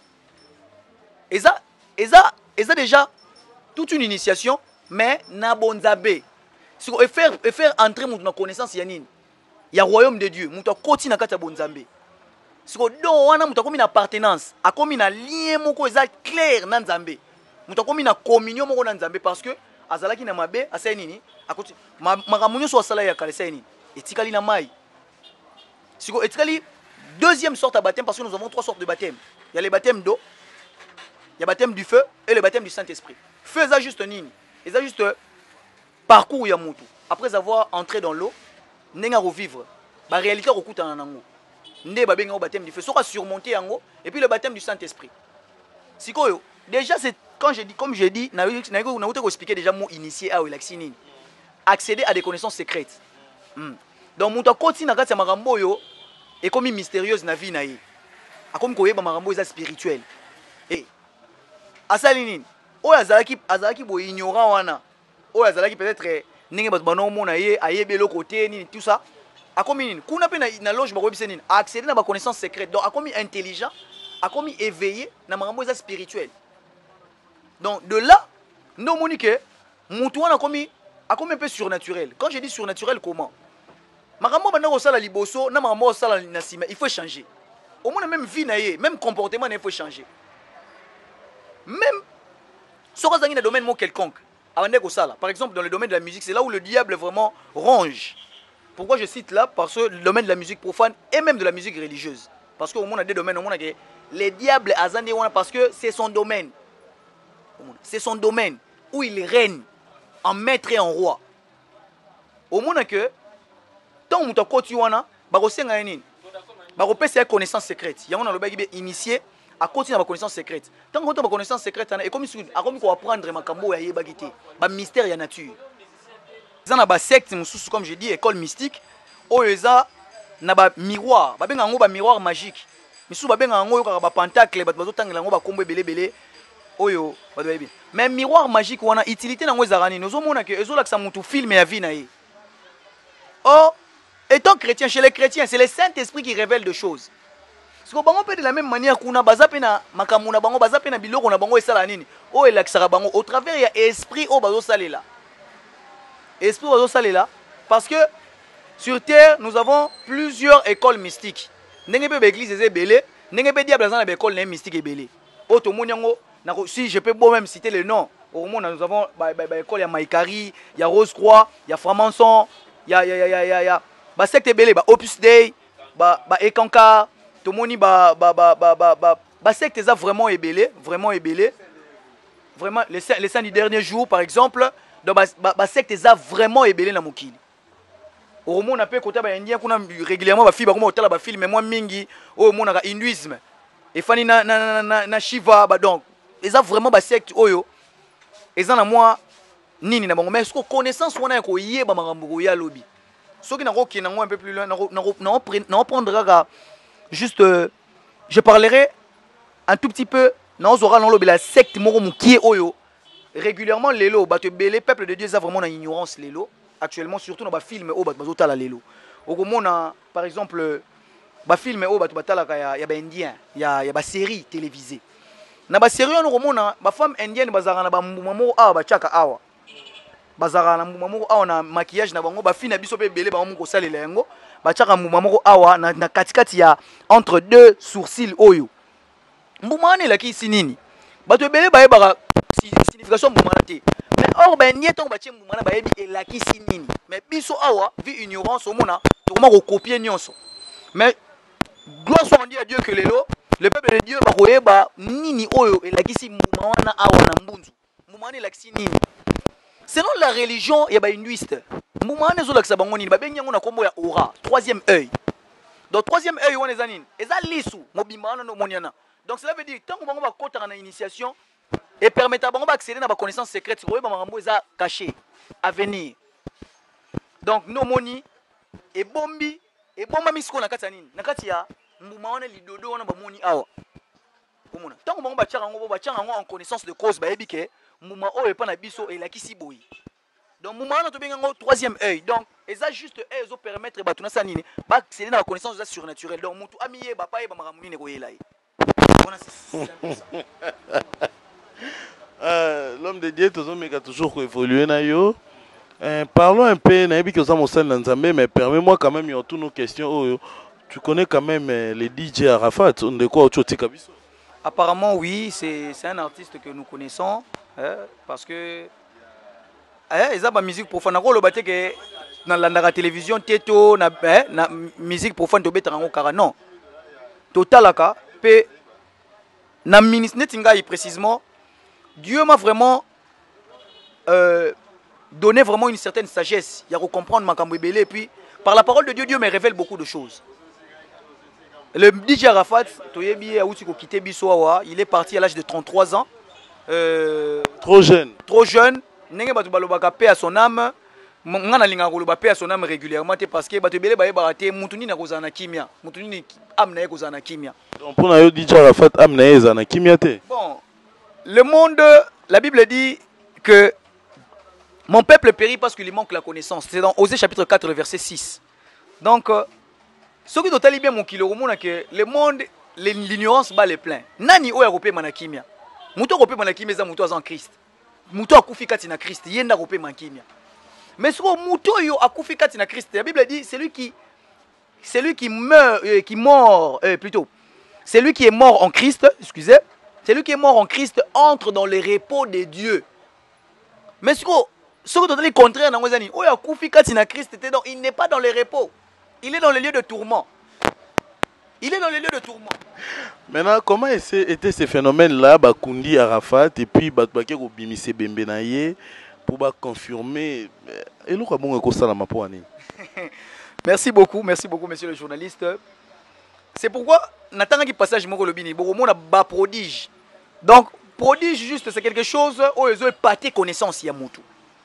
Et ça, et ça, et ça déjà toute une initiation, mais na bonzabé. Et faire, et faire entrer mon connaissance yanine. Il y a le royaume de Dieu. Mon continue à kata bonzambe. Si on a une appartenance, a comme un lien moko clair nan Nzambe. Mon comme une communion moko nan Nzambe parce que azalaki na mabe asa nini a côté ma ramunyo so sala ya kalesa nini. Etikali na mai. Si on etikali deuxième sorte de baptême parce que nous avons trois sortes de baptême. Il y a le baptême d'eau, il y a le baptême du feu et le baptême du Saint-Esprit. Feu ça juste nini. Et ça juste parcours ya mutu. Après avoir entré dans l'eau, nenga revivre. La réalité recoute en ango. Ndé ba benga au baptême du feu, sera surmonté en haut et puis le baptême du Saint-Esprit. Sikoyo, déjà c'est quand je dis comme je dis, na na na na expliquer déjà mot initié à relaxini. Accéder à des connaissances secrètes. Hmm. Donc mutu continue na kati ya marambo yo et comme mystérieuse na vie na ye. A comme koyeba marambo eza spirituel. Et asali nini? O azalaki azalaki bo ignorant wana. O azalaki peut-être ninge bato bano mona ye ayebe le côté ni tout ça. A comme nini? Kuna pe na na loge ba webise nini? Accéder na ba connaissance secrète. Donc a comme intelligent, a comme éveillé na marambo eza spirituel. Donc de là, nous monique mutu wana comme a comme un peu surnaturel. Quand je dis surnaturel comment? Marambo bana ko sala liboso na marambo sala na sima, il faut changer. Au moins même vie na ye, même comportement il faut changer. Même sur un domaine quelconque. Par exemple, dans le domaine de la musique, c'est là où le diable vraiment ronge. Pourquoi je cite là? Parce que le domaine de la musique profane et même de la musique religieuse. Parce qu'au monde a des domaines, au monde a les diables azandé parce que c'est son domaine. C'est son domaine où il règne en maître et en roi. Au monde que tant que tu as côté wana, barosenga nini? Baropé c'est connaissance secrète. Il y a on a le bagage initié à continuer ma connaissance secrète. Tant que tu as ma connaissance secrète, et comme si à comme quoi apprendre ma cambo et yebagité, ba mystère ya nature. Dans la secte, comme je dis, école mystique, oyo eza na ba miroir babenga yango ba miroir magique misusu babenga yango oyo kaka ba pentacle bato bazotangela yango bakombo ebele ebele oyo bato bayebi mais miroir magique wana utilité nango ezalaka nini ozomona ke ezolakisa mutu film ya vie na ye. Or étant chrétien, chez les chrétiens c'est le Saint-Esprit qui révèle des choses. Parce que bango peut de la même manière kuna baza pe na makamuna bango baza pe na biloko na bango esala nini o elakisaka bango au travers ya esprit o bazo salela esprit bazo salela parce que sur terre nous avons plusieurs écoles mystiques ndenge pe l'église eze belé ndenge pe diable za na école na mystique ebelé o to monyango na si je peux bon même citer le nom au monde nous avons ba ba école ya Maïkari ya Rose Croix ya Framançon ya ya ya ya ya ba secte ebelé ba Opus Dei ba ba Ekanka tomoni ba ba ba ba ba ba ba secte eza vraiment ebelé vraiment ebelé vraiment les les saints du dernier jour par exemple donc ba ba secte eza vraiment ebelé na mokili au monde pe kota ba indien kuna régulièrement ba fille ba koma otala ba film mais moi mingi o monaka hindouisme et fani na na na, na Shiva ba donc eza vraiment ba secte oyo eza na moi nini na bango mais est-ce que connaissance wana ko yeba makambo ya lobi soki na ko kina ngo un peu plus loin na na na prendre juste euh, je parlerai un tout petit peu dans aura dans la secte moko mukie oyo régulièrement lelo bato belé peuple de Dieu ça vraiment dans ignorance lelo actuellement surtout dans ba film o bato bazotala lelo okomona par exemple ba film o bato batala ya ya ba indien ya ya ba série télévisée na ba série on okomona ba femme indienne bazaka na ba mbuma moko awa bachaka awa bazaka na mbuma moko awa na maquillage na bango ba fille na biso pe belé ba moko salela yango bachaka mbuma moko awa na, na katikati ya entre deux sourcils oyo mbuma wana elakisi nini bato ebele bayebaka signification mbuma wana te mais or baindien ntango batie mbuma wana bayebi elakisi nini mais biso awa vi ignorance omona tokoma kokopier nyonso mais gloire soit rendue à Dieu que lelo le peuple de Dieu bakoyeba nini oyo elakisi mbuma wana awa na mbunzu mbuma wana elakisi nini selon la religion ya bahinduiste mbuma wana ezolakisa bango nini babengi yango na kombo ya aura troisième œil donc troisième œil wana eza nini eza lisu mobimba wana no moniana donc cela veut dire tango bango bakotaka na initiation et permettre bango accéder na ba connaissance secrète koyeba makambo eza caché à venir donc no moni et bombi et bomba misiko na kati ya nini na kati ya mbuma wana lidodo wana bamoni awa omona tango bango bachaka ngo bachaka ngo en connaissance de cause bayebi ke mbuma oyo epa na biso elakisi boyi donc mbuma wana tobenga ngo troisième œil donc eza juste eux zo permettre bato na sanini ba accéder na la connaissance de surnaturel donc mutu amiye ba paye ba makamuni ne koyela yi voilà c'est euh l'homme de Dieu tous hommes toujours évoluer na yo. Euh, parlons un peu na yebi que ça mo sel nzambe mais permets-moi quand même yo toutes nos questions oh, tu connais quand même euh, les D J Arafat on de quoi tu tika biso. Apparemment oui, c'est c'est un artiste que nous connaissons hein, parce que eh eza ba musique profane ko lobate ke na la télévision teto na eh, na musique profane to betanga ngo kara non. Totalaka pe na ministre netinga précisément Dieu m'a vraiment euh, donné vraiment une certaine sagesse, il y a à comprendre makambo ebele et puis par la parole de Dieu Dieu me révèle beaucoup de choses. Le D J Arafat, il est parti à l'âge de trente-trois ans. Euh, trop jeune. Trop jeune. Nenge batu balobaka paix à son âme. Ngana linga koloba paix à son âme régulièrement parce que batu bele baye barate mutuni na kozana kimia. Mutuni ni âme na kozana kimia. Donc pour na D J Arafat âme na kozana kimia te. Bon, le monde, la Bible dit que mon peuple périt parce qu'il lui manque la connaissance. C'est dans Osée chapitre quatre verset six. Donc ce qui est bien mon kilo que le monde l'ignorance bat les pleins. Nani o europé manakimia. Muto europé manakimia za muto en Christ. Muto akufi kati na Christ, yenda europé manakimia. Mais ce muto yo akufi kati na Christ, la Bible dit celui qui celui qui meurt euh, qui mort euh, plutôt. Celui qui est mort en Christ, excusez, celui qui est mort en Christ entre dans le repos de Dieu. Mais ce que ce que est contraire dans les années, o akufi kati na Christ, donc il n'est pas dans le repos. Il est dans le lieu de tourment. Il est dans le lieu de tourment. Maintenant, comment étaient ces phénomènes-là, Bakundi, Arafat, et puis Batbake ou Bimise Bembenaye, pour confirmer et nous avons un Merci beaucoup, merci beaucoup, monsieur le journaliste. C'est pourquoi, n'attendant qu'il passage mon lobini, beaucoup monde a prodige. Donc, prodige juste, c'est quelque chose où ils ont pâté connaissance Yamutu.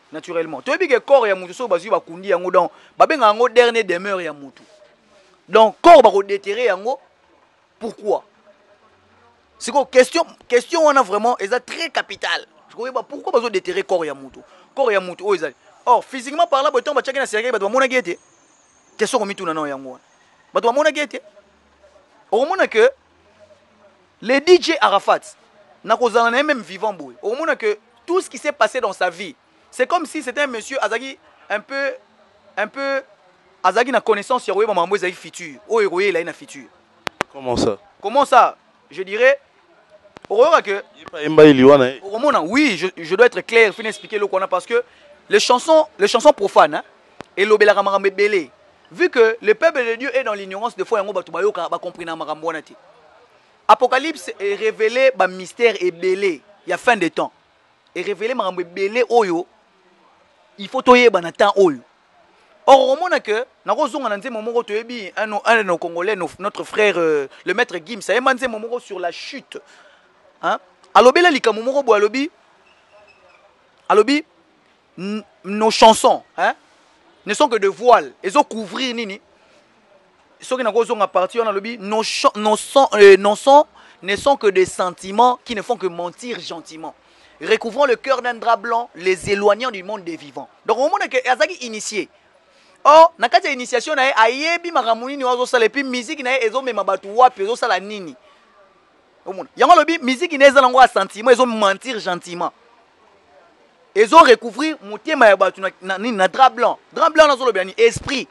naturellement. Tu as vu que le corps ya mutu so bazu ba kundi yango donc ba benga yango dernier demeure ya mutu. Donc corps ba ko déterrer yango. Pourquoi? C'est quoi question question on a vraiment est très capital. Je crois pas pourquoi bazo déterrer corps ya mutu. Corps ya mutu oh or physiquement par là boton ba chaka na serge ba mona gete. Question comme mituna na yango. Ba to mona gete. Au moment que les D J Arafat n'a causé même vivant boy. Au moment que tout ce qui s'est passé dans sa vie, c'est comme si c'était un monsieur Azagi un peu un peu Azagi na connaissance sur Roye Mambo Azagi futur. Oh Roye il a une futur. Comment ça? Comment ça? Je dirais au que au moment oui, je, je dois être clair, je vais expliquer le qu'on a parce que les chansons les chansons profanes hein, et l'obéla ramarambe belé. Vu que le peuple de Dieu est dans l'ignorance, des fois, il va comprendre. Apocalypse est révélé par mystère et belé. Il y a fin de temps. Et révélé par belé, il faut toyer dans temps. Or, au moment que, un de nos Congolais, notre frère, le maître Gims, ça a sur la chute. Alobi, là, alobi, alobi, nos chansons, hein? Ne sont que de voiles. Ils ont couvrir nini. Ceux qui n'ont parti on a lobby nos nos sons euh, nos sons ne sont que des sentiments qui ne font que mentir gentiment. Recouvrant le cœur d'un drap blanc, les éloignant du monde des vivants. Donc au moment que Azaki initié. Or na kati initiation na ayebi makamuni ni wazo sala puis musique na ezo mema batu wapi ezo sala nini. Au monde. Yango lobby musique ineza lango a sentiment ezo mentir gentiment. Ils ont recouvrir mon ma na drap blanc. Drap blanc dans le esprit.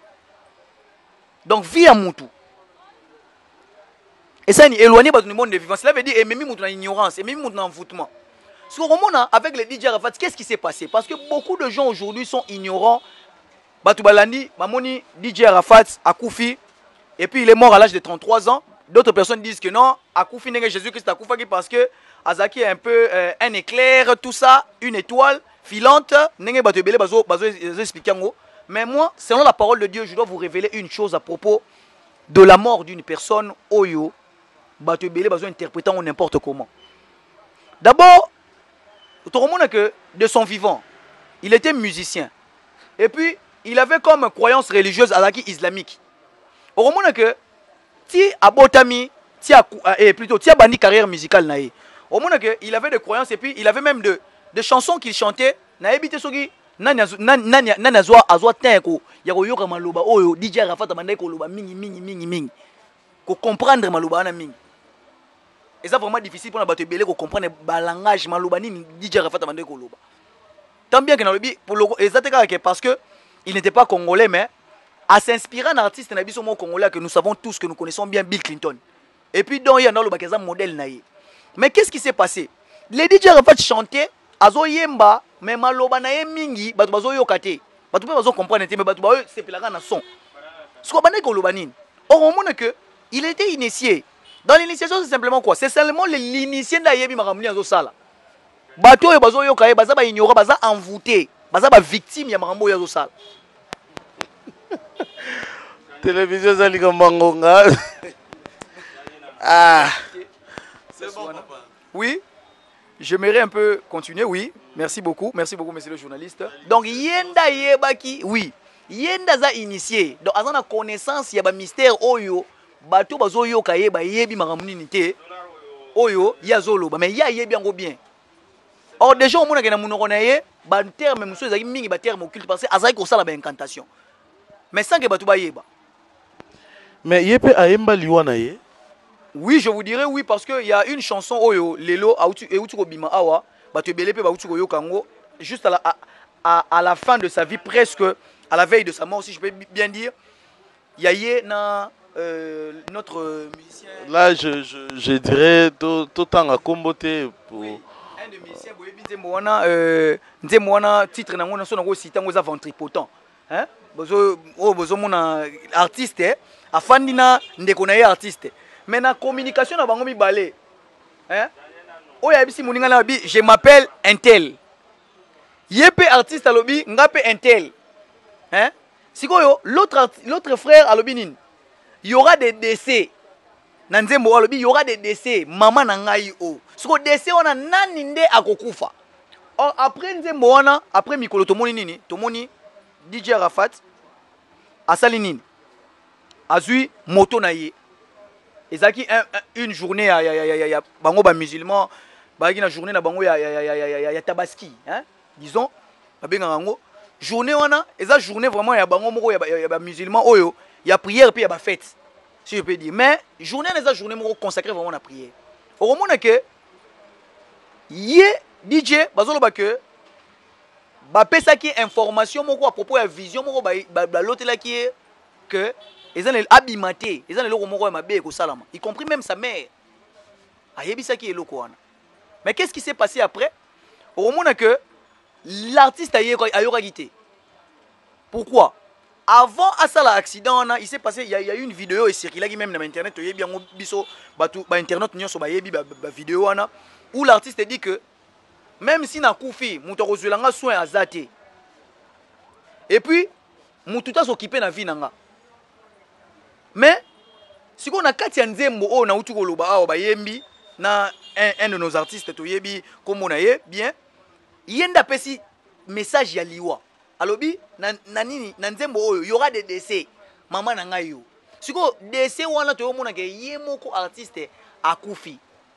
Donc vie à moutou. Et ça éloigné du monde des vivants. Cela veut dire et même moutou dans l'ignorance, et même moutou dans l'envoûtement. Sur le moment avec les D J Arafat, qu'est-ce qui s'est passé? Parce que beaucoup de gens aujourd'hui sont ignorants. Batou Balandi, Mamoni, D J Arafat, Akoufi, et puis il est mort à l'âge de trente-trois ans. D'autres personnes disent que non, Akoufi n'est que Jésus-Christ Akoufi parce que Azaki est un peu euh, un éclair, tout ça, une étoile filante. Mais moi, selon la parole de Dieu, je dois vous révéler une chose à propos de la mort d'une personne. Oyo, Batebele, interprétant ou n'importe comment. D'abord, tout le monde que de son vivant, il était musicien. Et puis, il avait comme croyance religieuse Azaki islamique. Au moment que, ti abotami, ti a, eh, plutôt, ti a bandi carrière musicale naïe. Au moment qu'il avait des croyances et puis il avait même de, des chansons qu'il chantait. Na ebite soki nani nani azwa azwa tenko ya ko yoka maloba oyo D J Arafat amandai ko loba mingi mingi mingi mingi. Ko comprendre maloba na mingi. Et ça vraiment difficile pour na bato belé ko comprendre ba langage maloba ni D J Arafat amandai ko loba. Tant bien que na lobi pour logo exactement parce que il n'était pas congolais mais à s'inspirer d'un artiste na biso mo congolais que nous savons tous que nous connaissons bien Bill Clinton. Et puis donc il y a dans le bagage modèle naïe. Mais qu'est-ce qui s'est passé? Les D J Arafat chantaient, azo yemba, mais maloba na ye mingi, batu bazo yokate. Batu bazo comprendre, mais batu bazo c'est pelaga na son. Ce qu'on bande koloba nini. Or on montre que il était initié. Dans l'initiation c'est simplement quoi? C'est seulement l'initié na yebi makamuni azo sala. Batu yo bazo yokaye, baza ba ignorant, baza envoûté, baza ba victime ya makambo azo sala. Télévision zali kambangonga. Ah. C'est bon, papa. Oui, j'aimerais un peu continuer, oui. Merci beaucoup, merci beaucoup, monsieur le journaliste. Donc, yenda yebaki, oui. Yenda za initié. Donc, à la connaissance, il y a un mystère, oyo, bato bazo yo kaye, ba yebi maramunité, oyo, yazolo, mais ya yebi ango bien. Or, déjà, au monde qui na munokonaye, ba terme, monsieur zaki mingi ba terme occulte, parce que azaki ko sala ba incantation. Mais sans que bato ba yeba. Mais yepe aemba liwana ye. Oui, je vous dirais oui parce qu'il y a une chanson Oyo, Lelo, Bima Awa, juste à la, à, à la fin de sa vie, presque à la veille de sa mort, si je peux bien dire, il y a na, euh, notre musicien. Là, je, je, je dirais tout temps à comboter pour. Oui. Un des musiciens, euh, Nzemwana, titre n'a son cité aux ventripotent. Hein? Bozo, oh, bozo mon artiste, afandina ndekonaye artiste. Mais la communication na bango mi balé. Hein? Oh ya bisi moninga na bi, je m'appelle Intel. Yepé artiste à lobby, ngape Intel. Hein? Sikoyo, l'autre l'autre frère à lobby nin. Il y aura des décès. Nanzembo à lobby, il y aura des décès. Maman na ngai o. Siko décès on a naninde akokufa. Or, après nzembo wana, après mikolo tomoni nini, tomoni D J Arafat asali nini, azui moto na ye. Ezaki un, un, une journée ya ya ya ya ya bango ba musulman, ba na journée na bango ya ya ya ya ya ya tabaski, hein, disons, ba benga bango journée wana, eza journée vraiment ya bango moko ya ya ba musulman oyo, ya prière puis ya ba fête, si je peux dire. Mais journée eza journée moko consacrée vraiment na prière. Au moment que ye D J bazoloba que ba pesa ki information moko à propos ya vision moko ba ba lotela ki que ils ont abîmaté, ils ont le moko mabe ko salama, y compris même sa mère. Ayebisa ki eloko wana. Mais qu'est-ce qui s'est passé après? Au moment que l'artiste a yoka quitté. Pourquoi? Avant à ça l'accident, il s'est passé, il y, y a eu une vidéo et circulé même dans internet, il y a bien biso batu ba internet nyo so ba yebi ba vidéo wana où l'artiste dit que même si na koufi, muto kozulanga soin azate. Et puis mutu ta s'occuper na vie nanga. Mais si on a kati nzembo o na utu koloba awo ba yembi na un, un de nos artistes to yebi comme on a ye bien yenda pesi message ya liwa. Alobi na na nini na nzembo oyo y aura des décès mama na ngai yo. Siko décès wana to yomona ke yemoko artiste akufi.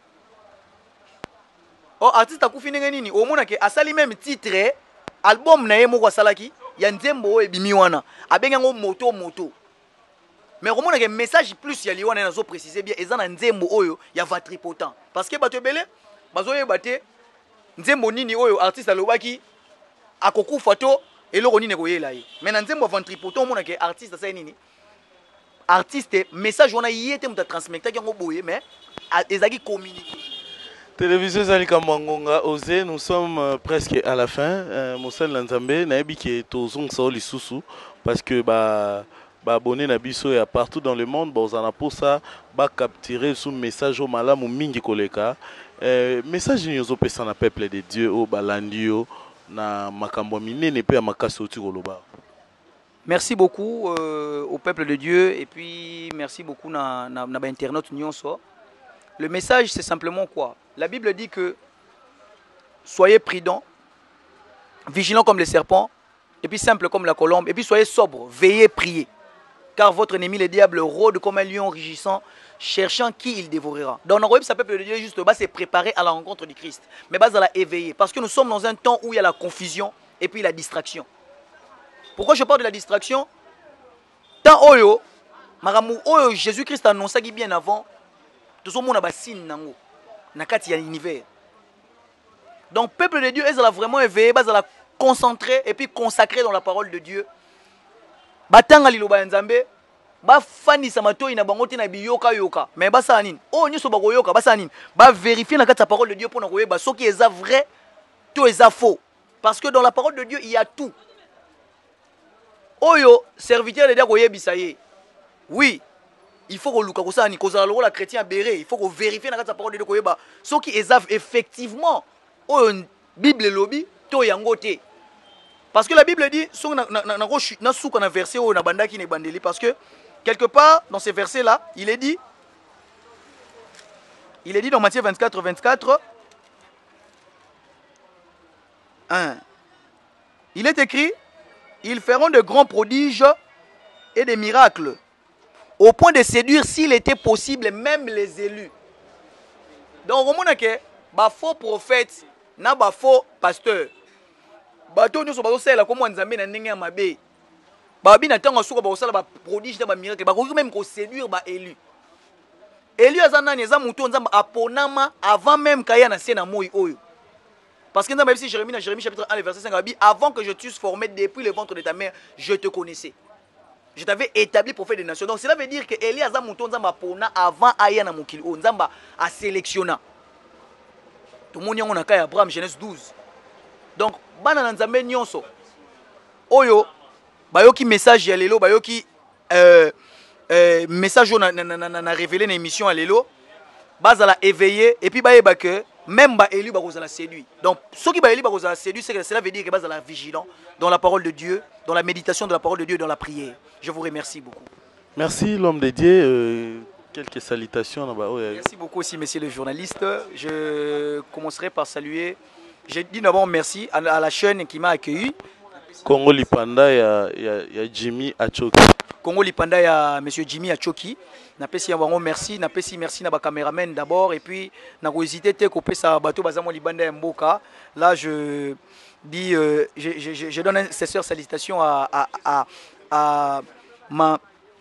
O artiste akufi ndenge nini omona ke asali même titre album na yemoko asalaki ya nzembo oyo ebimi wana abenga ngo moto moto. Mais omona ke message plus ya liwa na zo préciser bien eza na nzembo oyo ya vatripotent parce que bato belé bazoye baté nzembo nini oyo artiste alobaki akokufa to eloko nini ko yela ye. Mais na nzembo vatripotent omona ke artiste asa nini artiste message wana yete muta transmettre yango boye mais ezaki communiquer. Télévision Zalika Mwangonga Osé, nous sommes euh, presque à la fin. Euh, Moussel Lanzambe, Naebi qui est au Zong Sao Lisusu, parce que bah, bah abonné Nabiso et partout dans le monde, bah, on a pour ça, bah capturer sous message au malam ou mingi koleka. Euh, message nous opé na peuple de Dieu au balandio na makambo mine ne pe makasi oti koloba. Merci beaucoup euh, au peuple de Dieu et puis merci beaucoup na na, na ba internet nyonso. Le message c'est simplement quoi? La Bible dit que soyez prudents, vigilants comme les serpents, et puis simples comme la colombe, et puis soyez sobres, veillez, priez. Car votre ennemi, le diable, rôde comme un lion rugissant, cherchant qui il dévorera. Donc, on a ce peuple de Dieu juste bas, c'est préparé à la rencontre du Christ. Mais bas, à la éveiller. Parce que nous sommes dans un temps où il y a la confusion et puis la distraction. Pourquoi je parle de la distraction? Tant oyo, maramou oyo, Jésus-Christ a annoncé bien avant, tout ce monde a bassine nango. Nakati ya l'univers. Donc, peuple de Dieu, ils ont vraiment éveillé, ils ont concentré et puis consacré dans la parole de Dieu. Batanga liloba nzambe, ba fani samato ina bangote na biyoka yoka. Mais ba sa nini? Oh nyoso ba yoka, ba sa nini? Ba vérifier na kati la parole de Dieu pour na koyeba soki eza vrai, tout eza faux. Parce que dans la parole de Dieu, il y a tout. Oyo serviteur de Dieu koyebisa ye. Oui. Il faut que luka kosa ni kozala lokola chrétien béré, il faut que vérifier na kata parole de Dieu koyeba soki ezave effectivement oyo Bible lobi to yango te. Parce que la Bible dit so na na na na souka na verset oyo na bandaki ne bandeli parce que quelque part dans ces versets là, il est dit il est dit dans Matthieu vingt-quatre vingt-quatre hein. Il est écrit ils feront de grands prodiges et des miracles au point de séduire s'il était possible même les élus. Donc au monde que ba faux prophète na ba faux pasteur. Ba to nyo so ba so sela comme nzambe na ndenge ya mabe. Ba bi na tango suka ba sala ba prodige na ba miracle ba ko même ko séduire ba élu. Élu azana ni za muto nzamba aponama avant même kaya na sena moi oyo. Parce que dans la Bible Jérémie na Jérémie chapitre un verset cinq avant que je t'eusse formé depuis le ventre de ta mère, je te connaissais. Je t'avais établi prophète des nations. Donc cela veut dire que Élie a mouton nzamba pona avant aya na mokili o nzamba a sélectionné. Tout le monde y a kaya Abraham Genèse douze. Donc bana nzambe nyonso oyo bayoki message ya lelo bayoki euh, euh, message na na na na révélé na émission à lelo bazala éveillé et puis bayeba que même ba élu ba kozala séduit. Donc ceux qui ba élu ba kozala séduit c'est que cela veut dire que bazala vigilant dans la parole de Dieu, dans la méditation de la parole de Dieu, dans la prière. Je vous remercie beaucoup. Merci l'homme de Dieu. Euh, quelques salutations là-bas. Ouais. Merci beaucoup aussi, messieurs les journalistes. Je commencerai par saluer Je dis d'abord merci à, à la chaîne qui m'a accueilli. Congo Lipanda ya, ya, ya Jimmy Achoki. Congo Lipanda ya monsieur Jimmy Achoki. Napesi yango merci, napesi merci na ba caméraman d'abord et puis na ko hésiter te couper sa bateau bazamo Libanda ya Mboka. Là je dis euh, je, je, je donne un sincère salutation à, à, à, à ma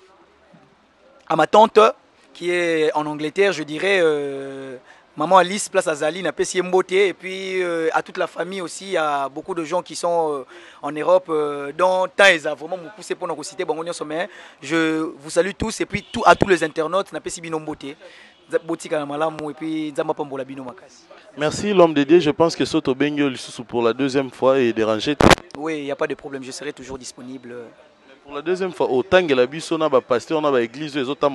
à ma tante qui est en Angleterre, je dirais euh, maman Alice, place Azali, n'a pas si mboté, et puis euh, à toute la famille aussi, il y a beaucoup de gens qui sont euh, en Europe, euh, dont Taïza, vraiment me pousser pour nous citer, bon, sommet. Je vous salue tous, et puis tout, à tous les internautes, n'a pas si binomboté. Et puis merci l'homme de Dieu, je pense que Soto Bengo pour la deuxième fois est dérangé. Oui, il n'y a pas de problème, je serai toujours disponible. Pour la deuxième fois, autant que la Bissona va pasteur, on a l'église, les autres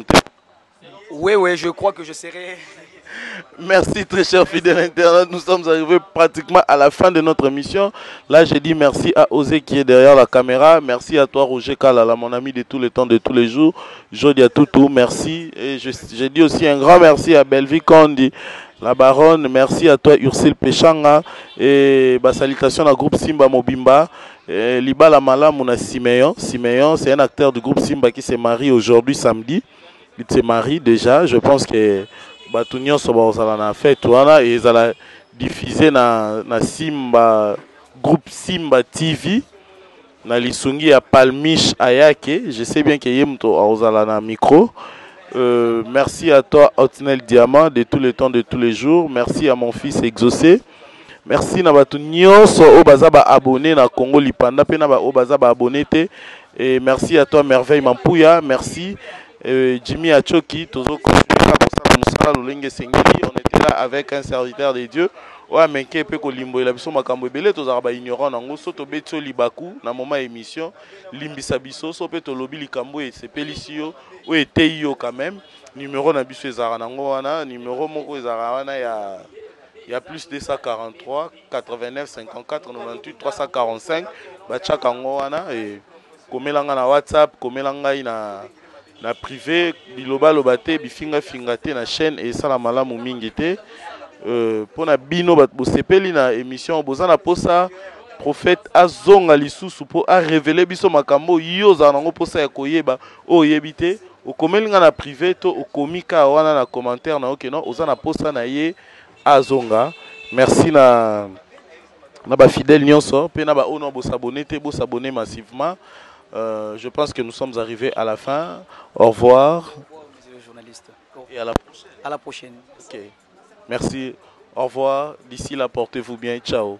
oui, oui, je crois que je serai. Merci très cher fidèle internaute, nous sommes arrivés pratiquement à la fin de notre émission. Là je dis merci à Osé qui est derrière la caméra, merci à toi Roger Kalala, mon ami de tous les temps, de tous les jours, Jodia Toutou, merci. Et je, je dis aussi un grand merci à Belvi Kondi, la baronne, merci à toi Ursule Pechanga et bah, salutations à groupe Simba Mobimba. Et Libala Mala Mouna Simeon, Simeon c'est un acteur du groupe Simba qui s'est marié aujourd'hui samedi, il s'est marié déjà, je pense que Batunion Soba na fait toana et ils allaient diffuser na na Simba groupe Simba T V na lisungi ya Palmiche Ayake. Je sais bien que yemto ozala na micro. Euh, merci à toi Otnel Diamant de tous les temps, de tous les jours. Merci à mon fils Exaucé. Merci na Batunion so obazaba abonné na Congo Lipanda pe na ba obazaba abonné te. Et merci à toi Merveille Mampouya. Merci euh, Jimmy Achoki tozo. On était là avec un serviteur de Dieu. Ouais, mais qui peut colimbo la biso makambo belé to zaraba ignorant nango soto betso libaku na moment émission limbisa biso so pe to lobi likambo et c'est pelisio ou eteyo quand même numéro na biso ezara nango wana numéro moko ezara wana ya ya plus deux cent quarante-trois quatre-vingt-neuf cinquante-quatre quatre-vingt-huit trois cent quarante-cinq ba chaka ngo wana et komelanga na WhatsApp komelanga ina na privé biloba lobate bifinga fingate na chaîne et ça la malamu mingite euh pour na bino bat bosepeli na émission bozana posa prophète azonga lisusu pour a révéler biso makambo yoza nango posa ya koyeba o yebite o komelinga na privé to o komika wana na commentaire na okeno ozana posa na ye azonga. Merci na na ba fidèle nyonso pe na ba ono bo s'abonner te bo s'abonner massivement. Euh, je pense que nous sommes arrivés à la fin. Au revoir. Au revoir, monsieur le journaliste. Et à la prochaine. À la prochaine. Ok. Merci. Au revoir. D'ici là, portez-vous bien. Ciao.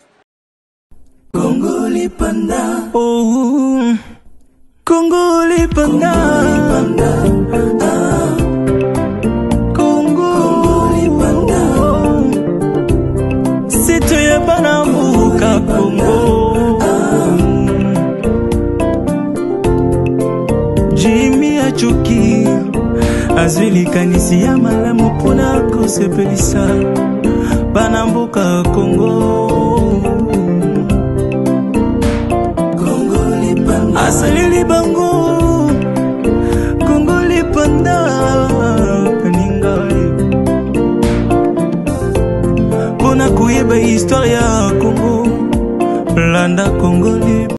Congo Lipanda. Oh. Congo Lipanda. Ah. Congo Lipanda. C'est toi Banamuka Congo. Jimmy Achoki azwili kanisi ya malamu pona kosepelisa Banamboka Congo. Congo Lipanda asalili bango Congo Lipanda peninga pona kuyeba histoire ya Congo landa Congo Lipanda.